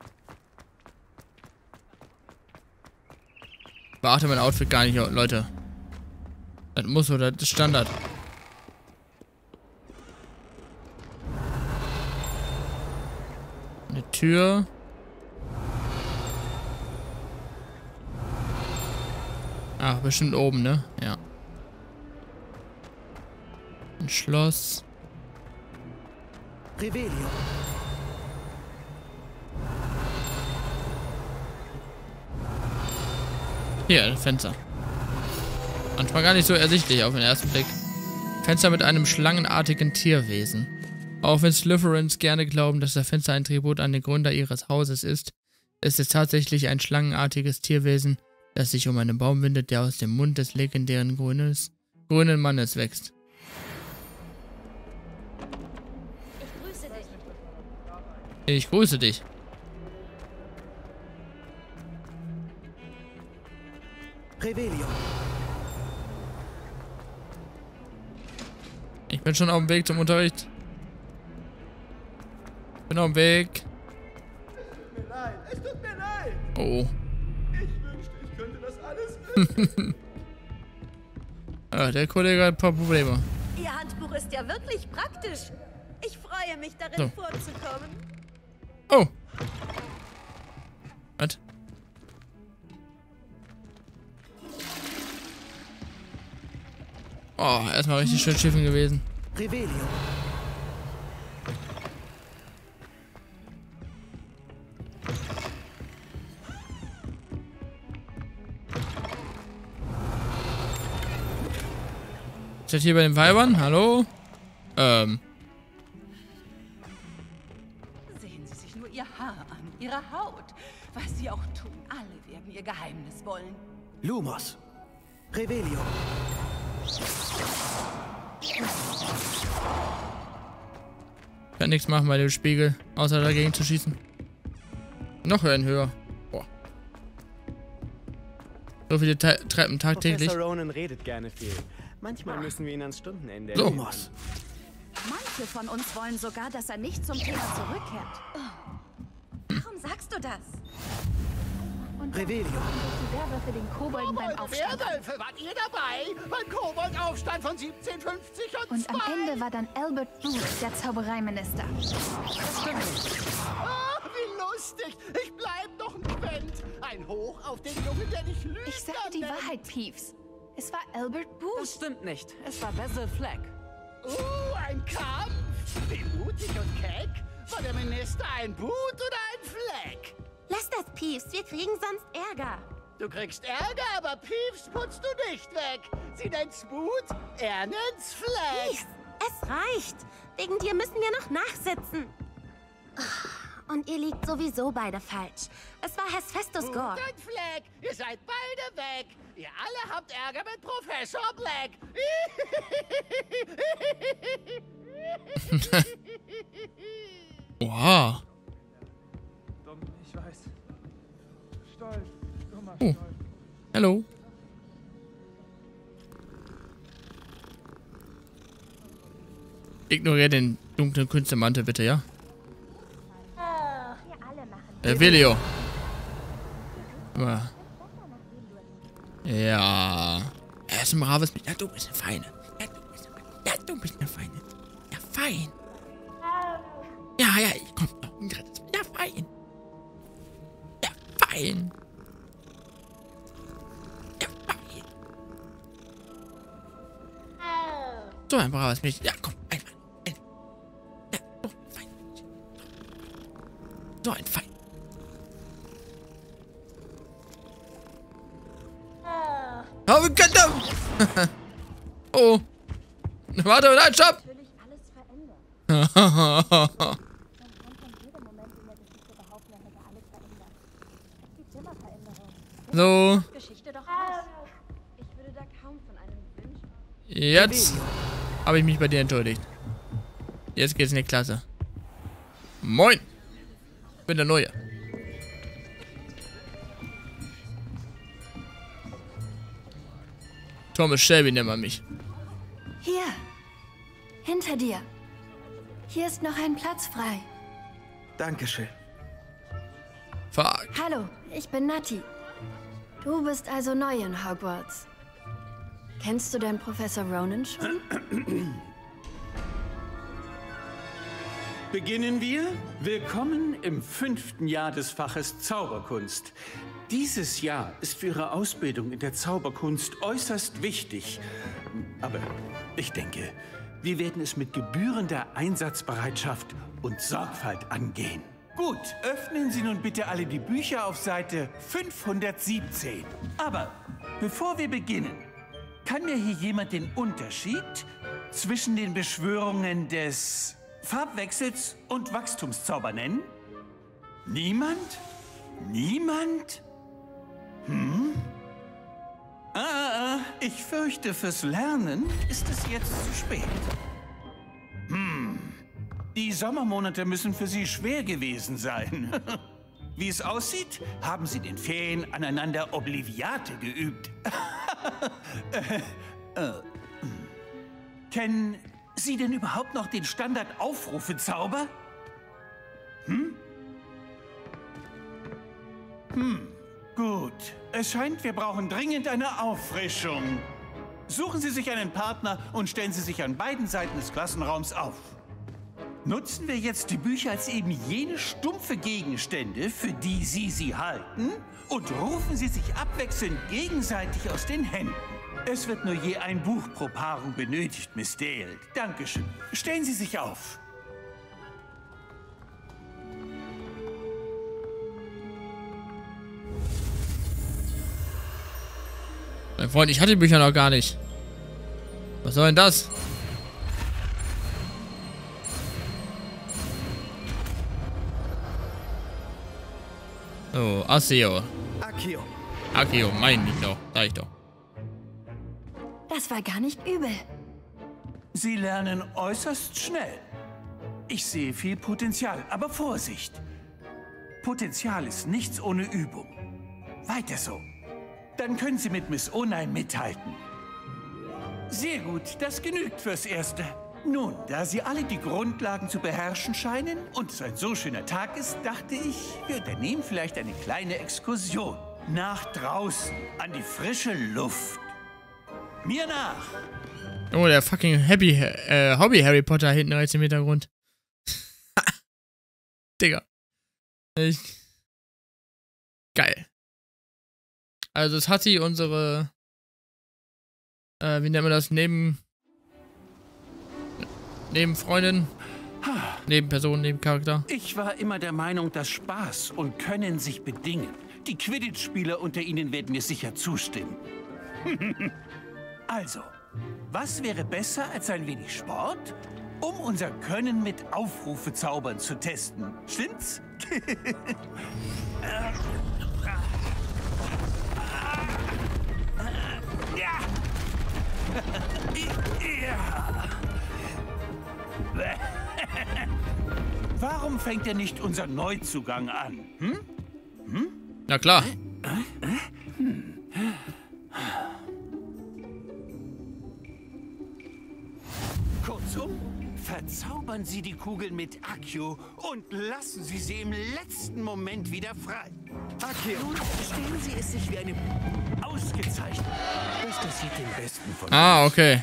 Beachte mein Outfit gar nicht, Leute. Das muss so, das ist Standard. Eine Tür. Ach, bestimmt oben, ne? Ja. Ein Schloss. Revelio. Hier, ein Fenster. Manchmal gar nicht so ersichtlich auf den ersten Blick. Fenster mit einem schlangenartigen Tierwesen. Auch wenn Slytherins gerne glauben, dass das Fenster ein Tribut an den Gründer ihres Hauses ist, ist es tatsächlich ein schlangenartiges Tierwesen, das sich um einen Baum windet, der aus dem Mund des legendären Grünes, grünen Mannes wächst. Ich grüße dich. Ich grüße dich. Revelio. Ich bin schon auf dem Weg zum Unterricht. Bin auf dem Weg. Es tut mir leid, es tut mir leid. Oh. Ich wünschte, ich könnte das alles wissen. Ja, der Kollege hat ein paar Probleme. Ihr Handbuch ist ja wirklich praktisch. Ich freue mich, darin So. vorzukommen. Oh. Was? Oh, erstmal richtig schön schiffen gewesen. Revelio. Ist das hier bei den Weibern? Hallo? Ähm. Sehen Sie sich nur Ihr Haar an, Ihre Haut. Was Sie auch tun, alle werden Ihr Geheimnis wollen. Lumos. Revelio. Ich kann nichts machen bei dem Spiegel, außer dagegen zu schießen. Noch höher, höher. Boah. So viele Ta Treppen tagtäglich. Professor Ronen redet gerne viel. Manchmal müssen wir ihn ans Stundenende Lumos. Manche von uns wollen sogar, dass er nicht zum Thema zurückkehrt. Warum sagst du das? Und Revelio. die Werwölfe den Kobolden beim Aufstand. Werwölfe, wart ihr dabei? Beim Koboldaufstand von siebzehnhundertfünfzig und Und am Ende war dann Albert Booth der Zaubereiminister. Das stimmt nicht. Ah, wie lustig. Ich bleib noch ein Quent. Ein Hoch auf den Jungen, der dich lügt. Ich sage die Wahrheit, Peeves. Es war Albert Booth. Das stimmt nicht. Es war Basil Fleck. Uh, ein Kampf. Wie mutig und keck. War der Minister ein Boot oder ein Fleck? Lass das, Peeves. Wir kriegen sonst Ärger. Du kriegst Ärger, aber Peeves putzt du nicht weg. Sie nennt's Boot, er nennt's Fleck. Peeves, es reicht. Wegen dir müssen wir noch nachsitzen. Und ihr liegt sowieso beide falsch. Es war Hephaestus Boot Gore. und Fleck, ihr seid beide weg. Ihr alle habt Ärger mit Professor Black. Oha. Dumm, ich weiß. Stolz, dummer Oh. Stolz. Hallo. Ignoriere den dunklen Künstlermantel bitte, ja? Äh, Vilio. Ja. Er ist ein braves Mädchen. Ja, du bist eine Feine. Ja, du bist eine Feine. Ja, du bist eine Feine. Ja, fein. Ja, ja, ich komm noch ein drittes. Ja, fein. Ja, fein. Ja, fein. So ein braves Mädchen. Ja, komm, einmal. Ein. Ja, so ein fein. So ein fein. Oh, wir können Oh. Warte, nein, stopp! So. Jetzt habe ich mich bei dir entschuldigt. Jetzt geht's in die Klasse. Moin! Ich bin der Neue. Thomas Shelby nennt man mich. Hier. Hinter dir. Hier ist noch ein Platz frei. Dankeschön. Fuck. Hallo, ich bin Nati. Du bist also neu in Hogwarts. Kennst du denn Professor Ronen schon? Beginnen wir. Willkommen im fünften Jahr des Faches Zauberkunst. Dieses Jahr ist für Ihre Ausbildung in der Zauberkunst äußerst wichtig. Aber ich denke, wir werden es mit gebührender Einsatzbereitschaft und Sorgfalt angehen. Gut, öffnen Sie nun bitte alle die Bücher auf Seite fünfhundertsiebzehn. Aber bevor wir beginnen, kann mir hier jemand den Unterschied zwischen den Beschwörungen des Farbwechsels und Wachstumszauber nennen? Niemand? Niemand? Hm? Ah, ah, ich fürchte, fürs Lernen ist es jetzt zu spät. Hm. Die Sommermonate müssen für Sie schwer gewesen sein. Wie es aussieht, haben Sie den Ferien aneinander Obliviate geübt. äh, äh. Kennen Sie denn überhaupt noch den Standard-Aufrufe-Zauber? Hm? Hm, gut. Es scheint, wir brauchen dringend eine Auffrischung. Suchen Sie sich einen Partner und stellen Sie sich an beiden Seiten des Klassenraums auf. Nutzen wir jetzt die Bücher als eben jene stumpfe Gegenstände, für die Sie sie halten, und rufen Sie sich abwechselnd gegenseitig aus den Händen. Es wird nur je ein Buch pro Paarung benötigt, Miss Dale. Dankeschön. Stellen Sie sich auf. Mein Freund, ich hatte die Bücher noch gar nicht. Was soll denn das? Oh, Accio. Accio. Accio, mein ich doch. Sag ich doch. Das war gar nicht übel. Sie lernen äußerst schnell. Ich sehe viel Potenzial, aber Vorsicht. Potenzial ist nichts ohne Übung. Weiter so. Dann können Sie mit Miss Onai mithalten. Sehr gut, das genügt fürs Erste. Nun, da Sie alle die Grundlagen zu beherrschen scheinen und es ein so schöner Tag ist, dachte ich, wir unternehmen vielleicht eine kleine Exkursion. Nach draußen, an die frische Luft. Mir nach! Oh, der fucking Happy, äh, Hobby Harry Potter hinten rechts im Hintergrund. Digga. Ich... Geil. Also es hat sie unsere... Äh, wie nennt man das? Neben... Nebenfreundin? Nebenperson, Nebencharakter? Ich war immer der Meinung, dass Spaß und Können sich bedingen. Die Quidditch-Spieler unter Ihnen werden mir sicher zustimmen. Also, was wäre besser als ein wenig Sport, um unser Können mit Aufrufezaubern zu testen? Stimmt's? Ja. Ja. Warum fängt er nicht unser Neuzugang an? Hm? Hm? Na klar. Hm. Kurzum, verzaubern Sie die Kugel mit Accio und lassen Sie sie im letzten Moment wieder frei. Accio, nun stellen Sie es sich wie eine... Ausgezeichnet. Das passiert den Besten von Ah, okay.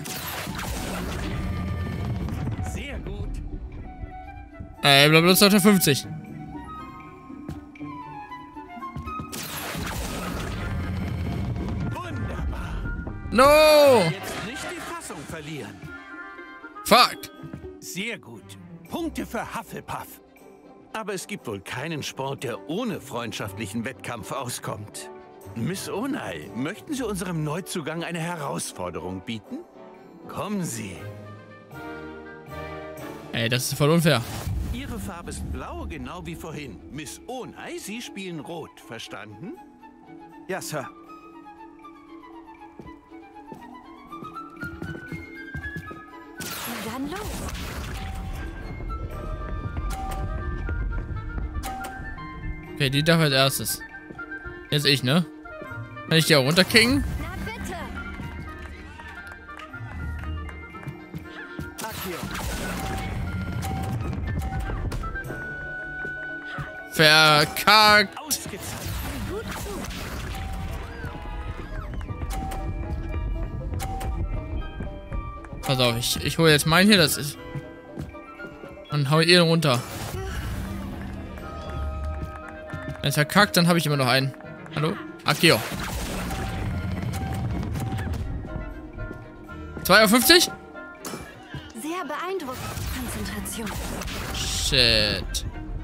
Sehr gut. Äh, bleibt bloß unter fünfzig. Wunderbar. No! Jetzt nicht die Fassung verlieren. Fuck. Sehr gut. Punkte für Hufflepuff. Aber es gibt wohl keinen Sport, der ohne freundschaftlichen Wettkampf auskommt. Miss Onai, möchten Sie unserem Neuzugang eine Herausforderung bieten? Kommen Sie. Ey, das ist voll unfair. Ihre Farbe ist blau, genau wie vorhin. Miss Onai, Sie spielen rot, verstanden? Ja, Sir. Dann los. Okay, die darf als erstes. Jetzt ich, ne? Kann ich die auch runterkicken? Verkackt! Pass auf, ich, ich hole jetzt meinen hier, das ist... Und hau ihn runter. Wenn es verkackt, dann habe ich immer noch einen. Hallo? Akio. zwei Euro fünfzig? Sehr beeindruckend. Konzentration. Shit.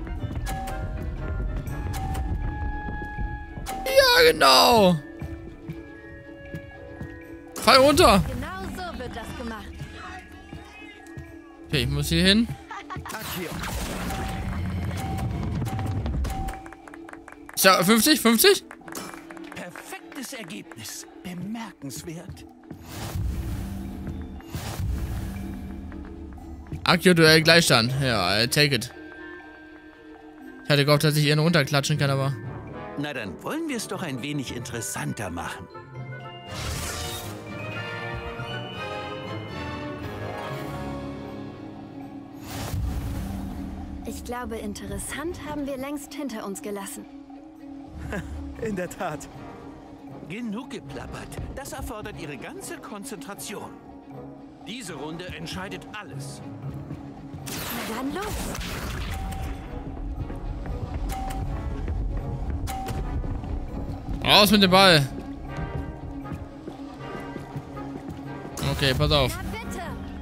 Ja, genau. Fall runter. Genau so wird das gemacht. Okay, ich muss hier hin. Ja, fünfzig, fünfzig? Perfektes Ergebnis. Bemerkenswert. Akio-Duell Gleichstand. Ja, I take it. Ich hatte gehofft, dass ich ihren runterklatschen kann, aber... Na dann wollen wir es doch ein wenig interessanter machen. Ich glaube, interessant haben wir längst hinter uns gelassen. In der Tat. Genug geplappert. Das erfordert Ihre ganze Konzentration. Diese Runde entscheidet alles. Na dann los. Raus mit dem Ball. Okay, pass auf. Ja, bitte.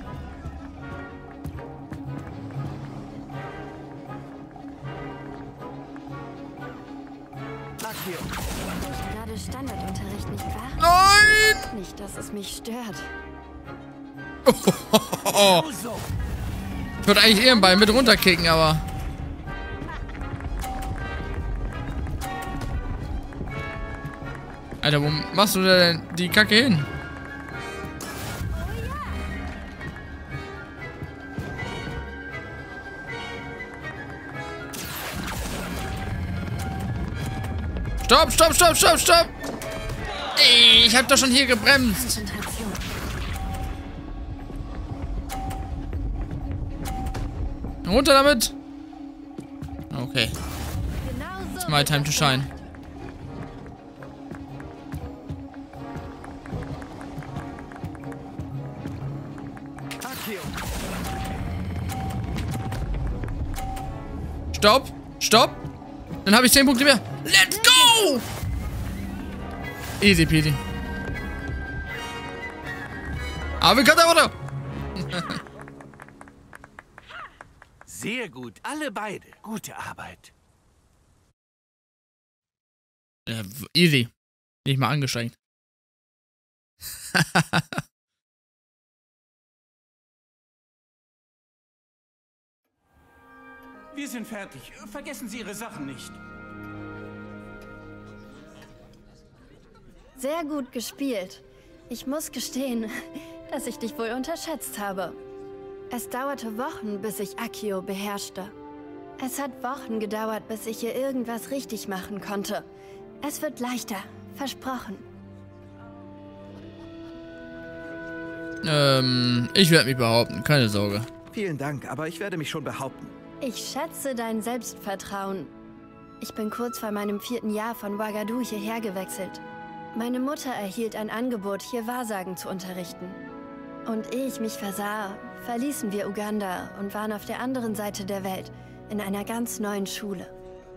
Du hast gerade Standardunterricht, nicht wahr? Nein! Nicht, dass es mich stört. Ich würde eigentlich ihren Ball mit runterkicken, aber... Alter, wo machst du denn die Kacke hin? Stopp, stopp, stopp, stopp, stopp! Ey, ich hab doch schon hier gebremst. Runter damit! Okay. It's my time to shine. Stopp! Stopp! Dann habe ich zehn Punkte mehr. Let's go! Easy peasy. Aber wir können da Sehr gut, alle beide. Gute Arbeit. Ja, easy. Nicht mal angestrengt. Wir sind fertig. Vergessen Sie Ihre Sachen nicht. Sehr gut gespielt. Ich muss gestehen, dass ich dich wohl unterschätzt habe. Es dauerte Wochen, bis ich Akio beherrschte. Es hat Wochen gedauert, bis ich hier irgendwas richtig machen konnte. Es wird leichter. Versprochen. Ähm, ich werde mich behaupten. Keine Sorge. Vielen Dank, aber ich werde mich schon behaupten. Ich schätze dein Selbstvertrauen. Ich bin kurz vor meinem vierten Jahr von Ouagadougou hierher gewechselt. Meine Mutter erhielt ein Angebot, hier Wahrsagen zu unterrichten. Und ehe ich mich versah, verließen wir Uganda und waren auf der anderen Seite der Welt, in einer ganz neuen Schule.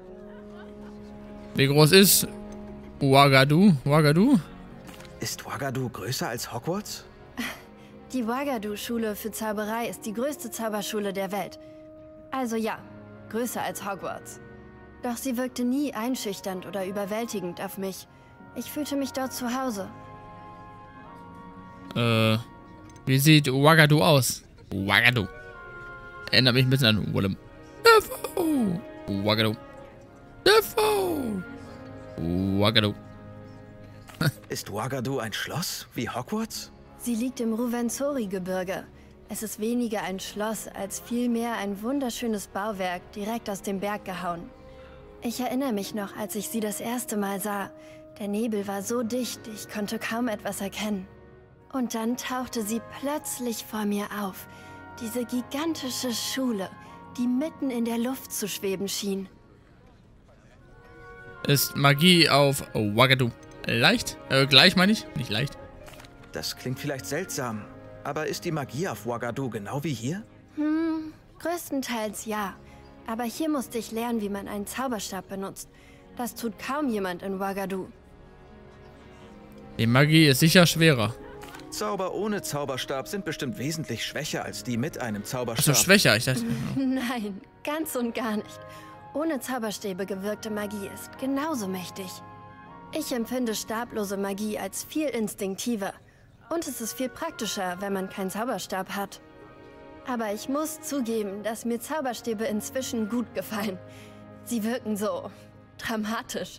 Wie groß ist Ouagadougou? Ouagadougou? Ist Ouagadougou größer als Hogwarts? Die Ouagadougou-Schule für Zauberei ist die größte Zauberschule der Welt. Also ja, größer als Hogwarts. Doch sie wirkte nie einschüchternd oder überwältigend auf mich. Ich fühlte mich dort zu Hause. Äh, wie sieht Ouagadougou aus? Ouagadougou. Erinnert mich ein bisschen an Willem. Dafoe. Ouagadougou. Dafoe. Ouagadougou. Ist Ouagadougou ein Schloss wie Hogwarts? Sie liegt im Ruwenzori-Gebirge. Es ist weniger ein Schloss, als vielmehr ein wunderschönes Bauwerk direkt aus dem Berg gehauen. Ich erinnere mich noch, als ich sie das erste Mal sah. Der Nebel war so dicht, ich konnte kaum etwas erkennen. Und dann tauchte sie plötzlich vor mir auf. Diese gigantische Schule, die mitten in der Luft zu schweben schien. Ist Magie auf Wagadu leicht? Äh, gleich meine ich? Nicht leicht. Das klingt vielleicht seltsam, aber ist die Magie auf Wagadu genau wie hier? Hm, größtenteils ja. Aber hier musste ich lernen, wie man einen Zauberstab benutzt. Das tut kaum jemand in Wagadu. Die Magie ist sicher schwerer. Zauber ohne Zauberstab sind bestimmt wesentlich schwächer als die mit einem Zauberstab. Achso, schwächer, ich dachte. Nein, ganz und gar nicht. Ohne Zauberstäbe gewirkte Magie ist genauso mächtig. Ich empfinde stablose Magie als viel instinktiver. Und es ist viel praktischer, wenn man keinen Zauberstab hat. Aber ich muss zugeben, dass mir Zauberstäbe inzwischen gut gefallen. Sie wirken so dramatisch.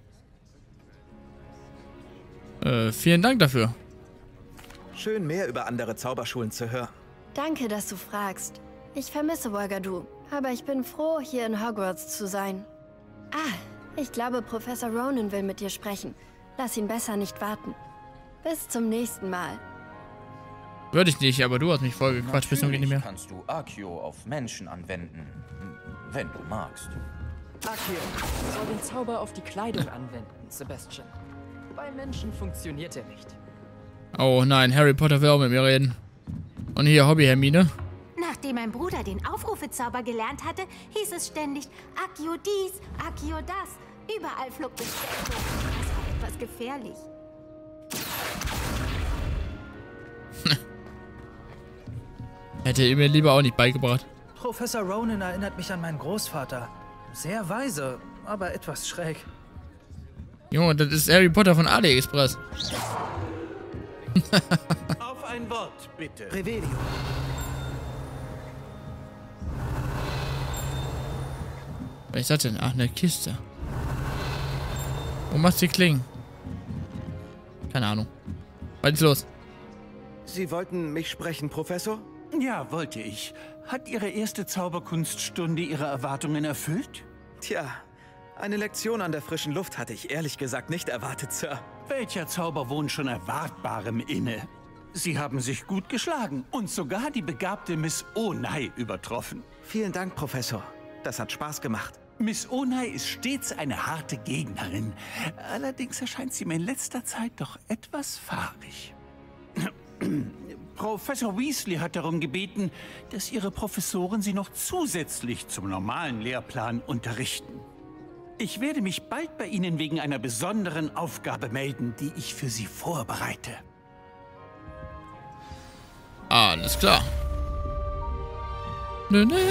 Äh, vielen Dank dafür. Schön, mehr über andere Zauberschulen zu hören. Danke, dass du fragst. Ich vermisse Wagadu, aber ich bin froh, hier in Hogwarts zu sein. Ah, ich glaube, Professor Ronen will mit dir sprechen. Lass ihn besser nicht warten. Bis zum nächsten Mal. Würde ich nicht, aber du hast mich voll gequatscht, bis zum geht nicht mehr. Kannst du Accio auf Menschen anwenden, wenn du magst. Accio soll den Zauber auf die Kleidung anwenden, Sebastian. Bei Menschen funktioniert er nicht. Oh nein, Harry Potter will auch mit mir reden. Und hier Hobby Hermine. Nachdem mein Bruder den Aufrufezauber gelernt hatte, hieß es ständig Accio dies, Accio das. Überall flog es. Das war etwas gefährlich. Hätte ihr mir lieber auch nicht beigebracht. Professor Ronen erinnert mich an meinen Großvater. Sehr weise, aber etwas schräg. Junge, das ist Harry Potter von AliExpress. Auf ein Wort, bitte. Revelio. Was ist das denn? Ach, eine Kiste. Wo machst du die Klingen? Keine Ahnung. Was ist los? Sie wollten mich sprechen, Professor? Ja, wollte ich. Hat Ihre erste Zauberkunststunde Ihre Erwartungen erfüllt? Tja, eine Lektion an der frischen Luft hatte ich ehrlich gesagt nicht erwartet, Sir. Welcher Zauber wohnt schon Erwartbarem inne? Sie haben sich gut geschlagen und sogar die begabte Miss Onai übertroffen. Vielen Dank, Professor. Das hat Spaß gemacht. Miss Onai ist stets eine harte Gegnerin. Allerdings erscheint sie mir in letzter Zeit doch etwas fahrig. Professor Weasley hat darum gebeten, dass Ihre Professoren Sie noch zusätzlich zum normalen Lehrplan unterrichten. Ich werde mich bald bei Ihnen wegen einer besonderen Aufgabe melden, die ich für Sie vorbereite. Alles klar. Nö, nö.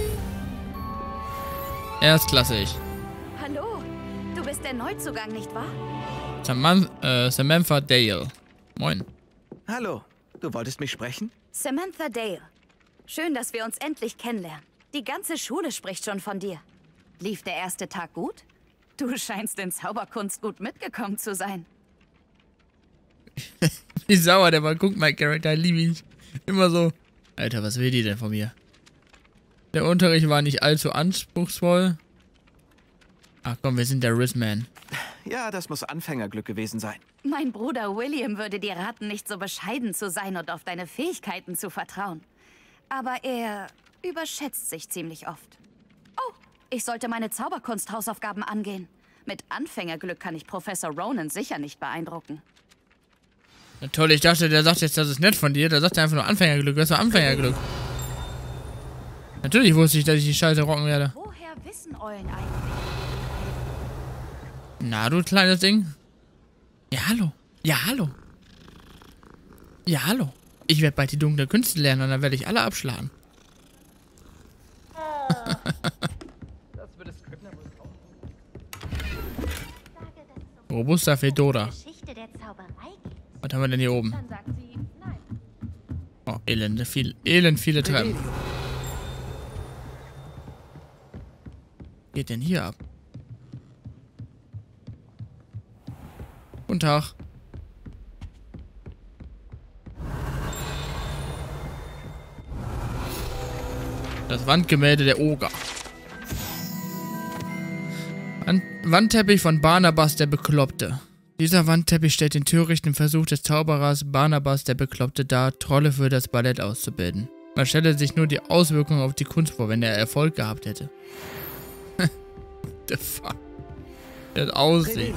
Erstklassig. Hallo, du bist der Neuzugang, nicht wahr? Saman äh, Samantha Dale. Moin. Hallo, du wolltest mich sprechen? Samantha Dale. Schön, dass wir uns endlich kennenlernen. Die ganze Schule spricht schon von dir. Lief der erste Tag gut? Du scheinst in Zauberkunst gut mitgekommen zu sein. Wie sauer der mal guckt, mein Charakter, liebe ich. Immer so. Alter, was will die denn von mir? Der Unterricht war nicht allzu anspruchsvoll. Ach komm, wir sind der Rissman. Ja, das muss Anfängerglück gewesen sein. Mein Bruder William würde dir raten, nicht so bescheiden zu sein und auf deine Fähigkeiten zu vertrauen. Aber er überschätzt sich ziemlich oft. Oh, ich sollte meine Zauberkunst-Hausaufgaben angehen. Mit Anfängerglück kann ich Professor Ronen sicher nicht beeindrucken. Na toll, ich dachte, der sagt jetzt, das ist nett von dir. Der sagt einfach nur Anfängerglück. Was ist Anfängerglück? Natürlich wusste ich, dass ich die Scheiße rocken werde. Woher wissen Eulen eigentlich? Na, du kleines Ding. Ja, hallo. Ja, hallo. Ja, hallo. Ich werde bald die dunkle Künste lernen und dann werde ich alle abschlagen. Das würde Scribner wohl kaufen. Robusta Fedora. Geschichte der Zauberei gibt. Was haben wir denn hier oben? Dann sagt sie nein. Oh, elende, viel, elend viele Treppen. Was geht denn hier ab? Guten Tag. Das Wandgemälde der Oger. Wandteppich von Barnabas der Bekloppte. Dieser Wandteppich stellt den törichten Versuch des Zauberers Barnabas der Bekloppte dar, Trolle für das Ballett auszubilden. Man stelle sich nur die Auswirkungen auf die Kunst vor, wenn er Erfolg gehabt hätte. The fuck? Das aussieht.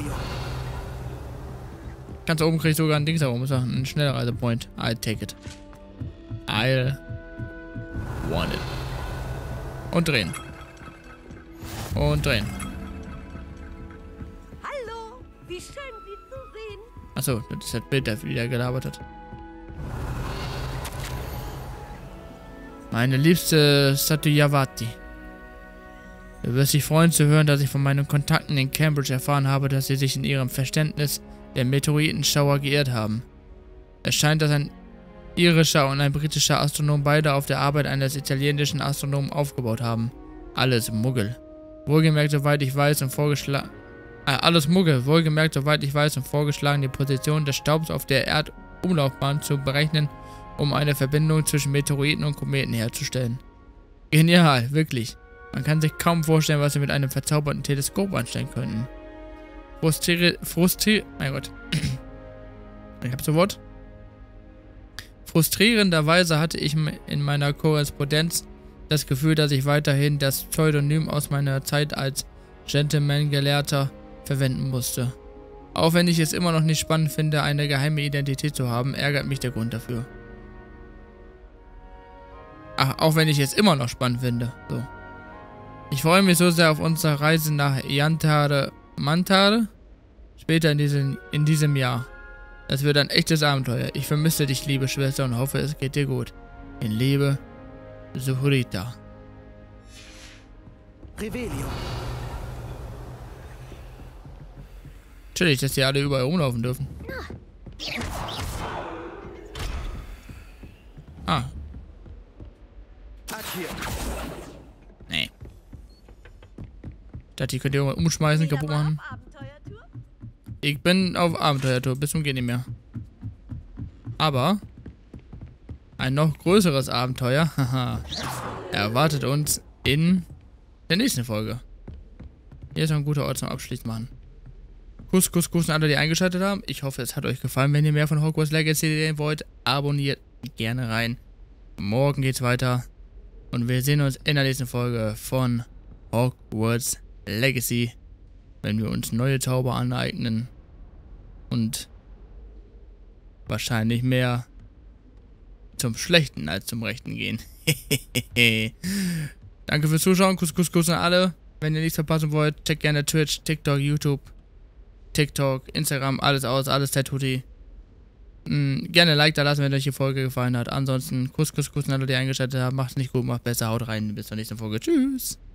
Ganz oben krieg ich sogar ein Ding herum. Ist auch ein Schnellreisepoint. I'll take it. I'll want it. Und drehen. Und drehen. Hallo, wie schön, Sie zu sehen. Achso, das ist das Bild, das wieder gelabert hat. Meine liebste Satyavati. Du wirst dich freuen zu hören, dass ich von meinen Kontakten in Cambridge erfahren habe, dass sie sich in ihrem Verständnis der Meteoritenschauer geirrt haben. Es scheint, dass ein irischer und ein britischer Astronom beide auf der Arbeit eines italienischen Astronomen aufgebaut haben. Alles Muggel. Wohlgemerkt, soweit ich weiß und vorgeschlagen... Äh, alles Muggel. Wohlgemerkt, soweit ich weiß und vorgeschlagen, die Position des Staubs auf der Erdumlaufbahn zu berechnen, um eine Verbindung zwischen Meteoriten und Kometen herzustellen. Genial, wirklich. Man kann sich kaum vorstellen, was sie mit einem verzauberten Teleskop anstellen könnten. Frustriert... Frustriert... Mein Gott. Ich hab's so Wort. Frustrierenderweise hatte ich in meiner Korrespondenz das Gefühl, dass ich weiterhin das Pseudonym aus meiner Zeit als Gentleman-Gelehrter verwenden musste. Auch wenn ich es immer noch nicht spannend finde, eine geheime Identität zu haben, ärgert mich der Grund dafür. Ach, auch wenn ich es immer noch spannend finde. So. Ich freue mich so sehr auf unsere Reise nach Yantare Mantare später in diesem, in diesem Jahr. Das wird ein echtes Abenteuer. Ich vermisse dich, liebe Schwester, und hoffe, es geht dir gut. In Liebe, Suhrita. Revelio. Chillig, dass die alle überall rumlaufen dürfen. Ah. Nee. Ich dachte, die könnt ihr irgendwann umschmeißen, kaputt machen. Ich bin auf Abenteuertour, bis zum geht nicht mehr. Aber ein noch größeres Abenteuer, haha, erwartet uns in der nächsten Folge. Hier ist noch ein guter Ort zum Abschließen machen. Kuss, Kuss, Kuss an alle, die eingeschaltet haben. Ich hoffe, es hat euch gefallen. Wenn ihr mehr von Hogwarts Legacy sehen wollt, abonniert gerne rein. Morgen geht's weiter. Und wir sehen uns in der nächsten Folge von Hogwarts Legacy, wenn wir uns neue Zauber aneignen und wahrscheinlich mehr zum Schlechten als zum Rechten gehen. Danke fürs Zuschauen. Kuss, Kuss, Kuss an alle. Wenn ihr nichts verpassen wollt, checkt gerne Twitch, TikTok, YouTube, TikTok, Instagram, alles aus, alles Tattuti. Mhm, gerne ein Like da lassen, wenn euch die Folge gefallen hat. Ansonsten Kuss, Kuss, Kuss an alle, die eingeschaltet haben. Macht's nicht gut, macht besser, haut rein. Bis zur nächsten Folge. Tschüss.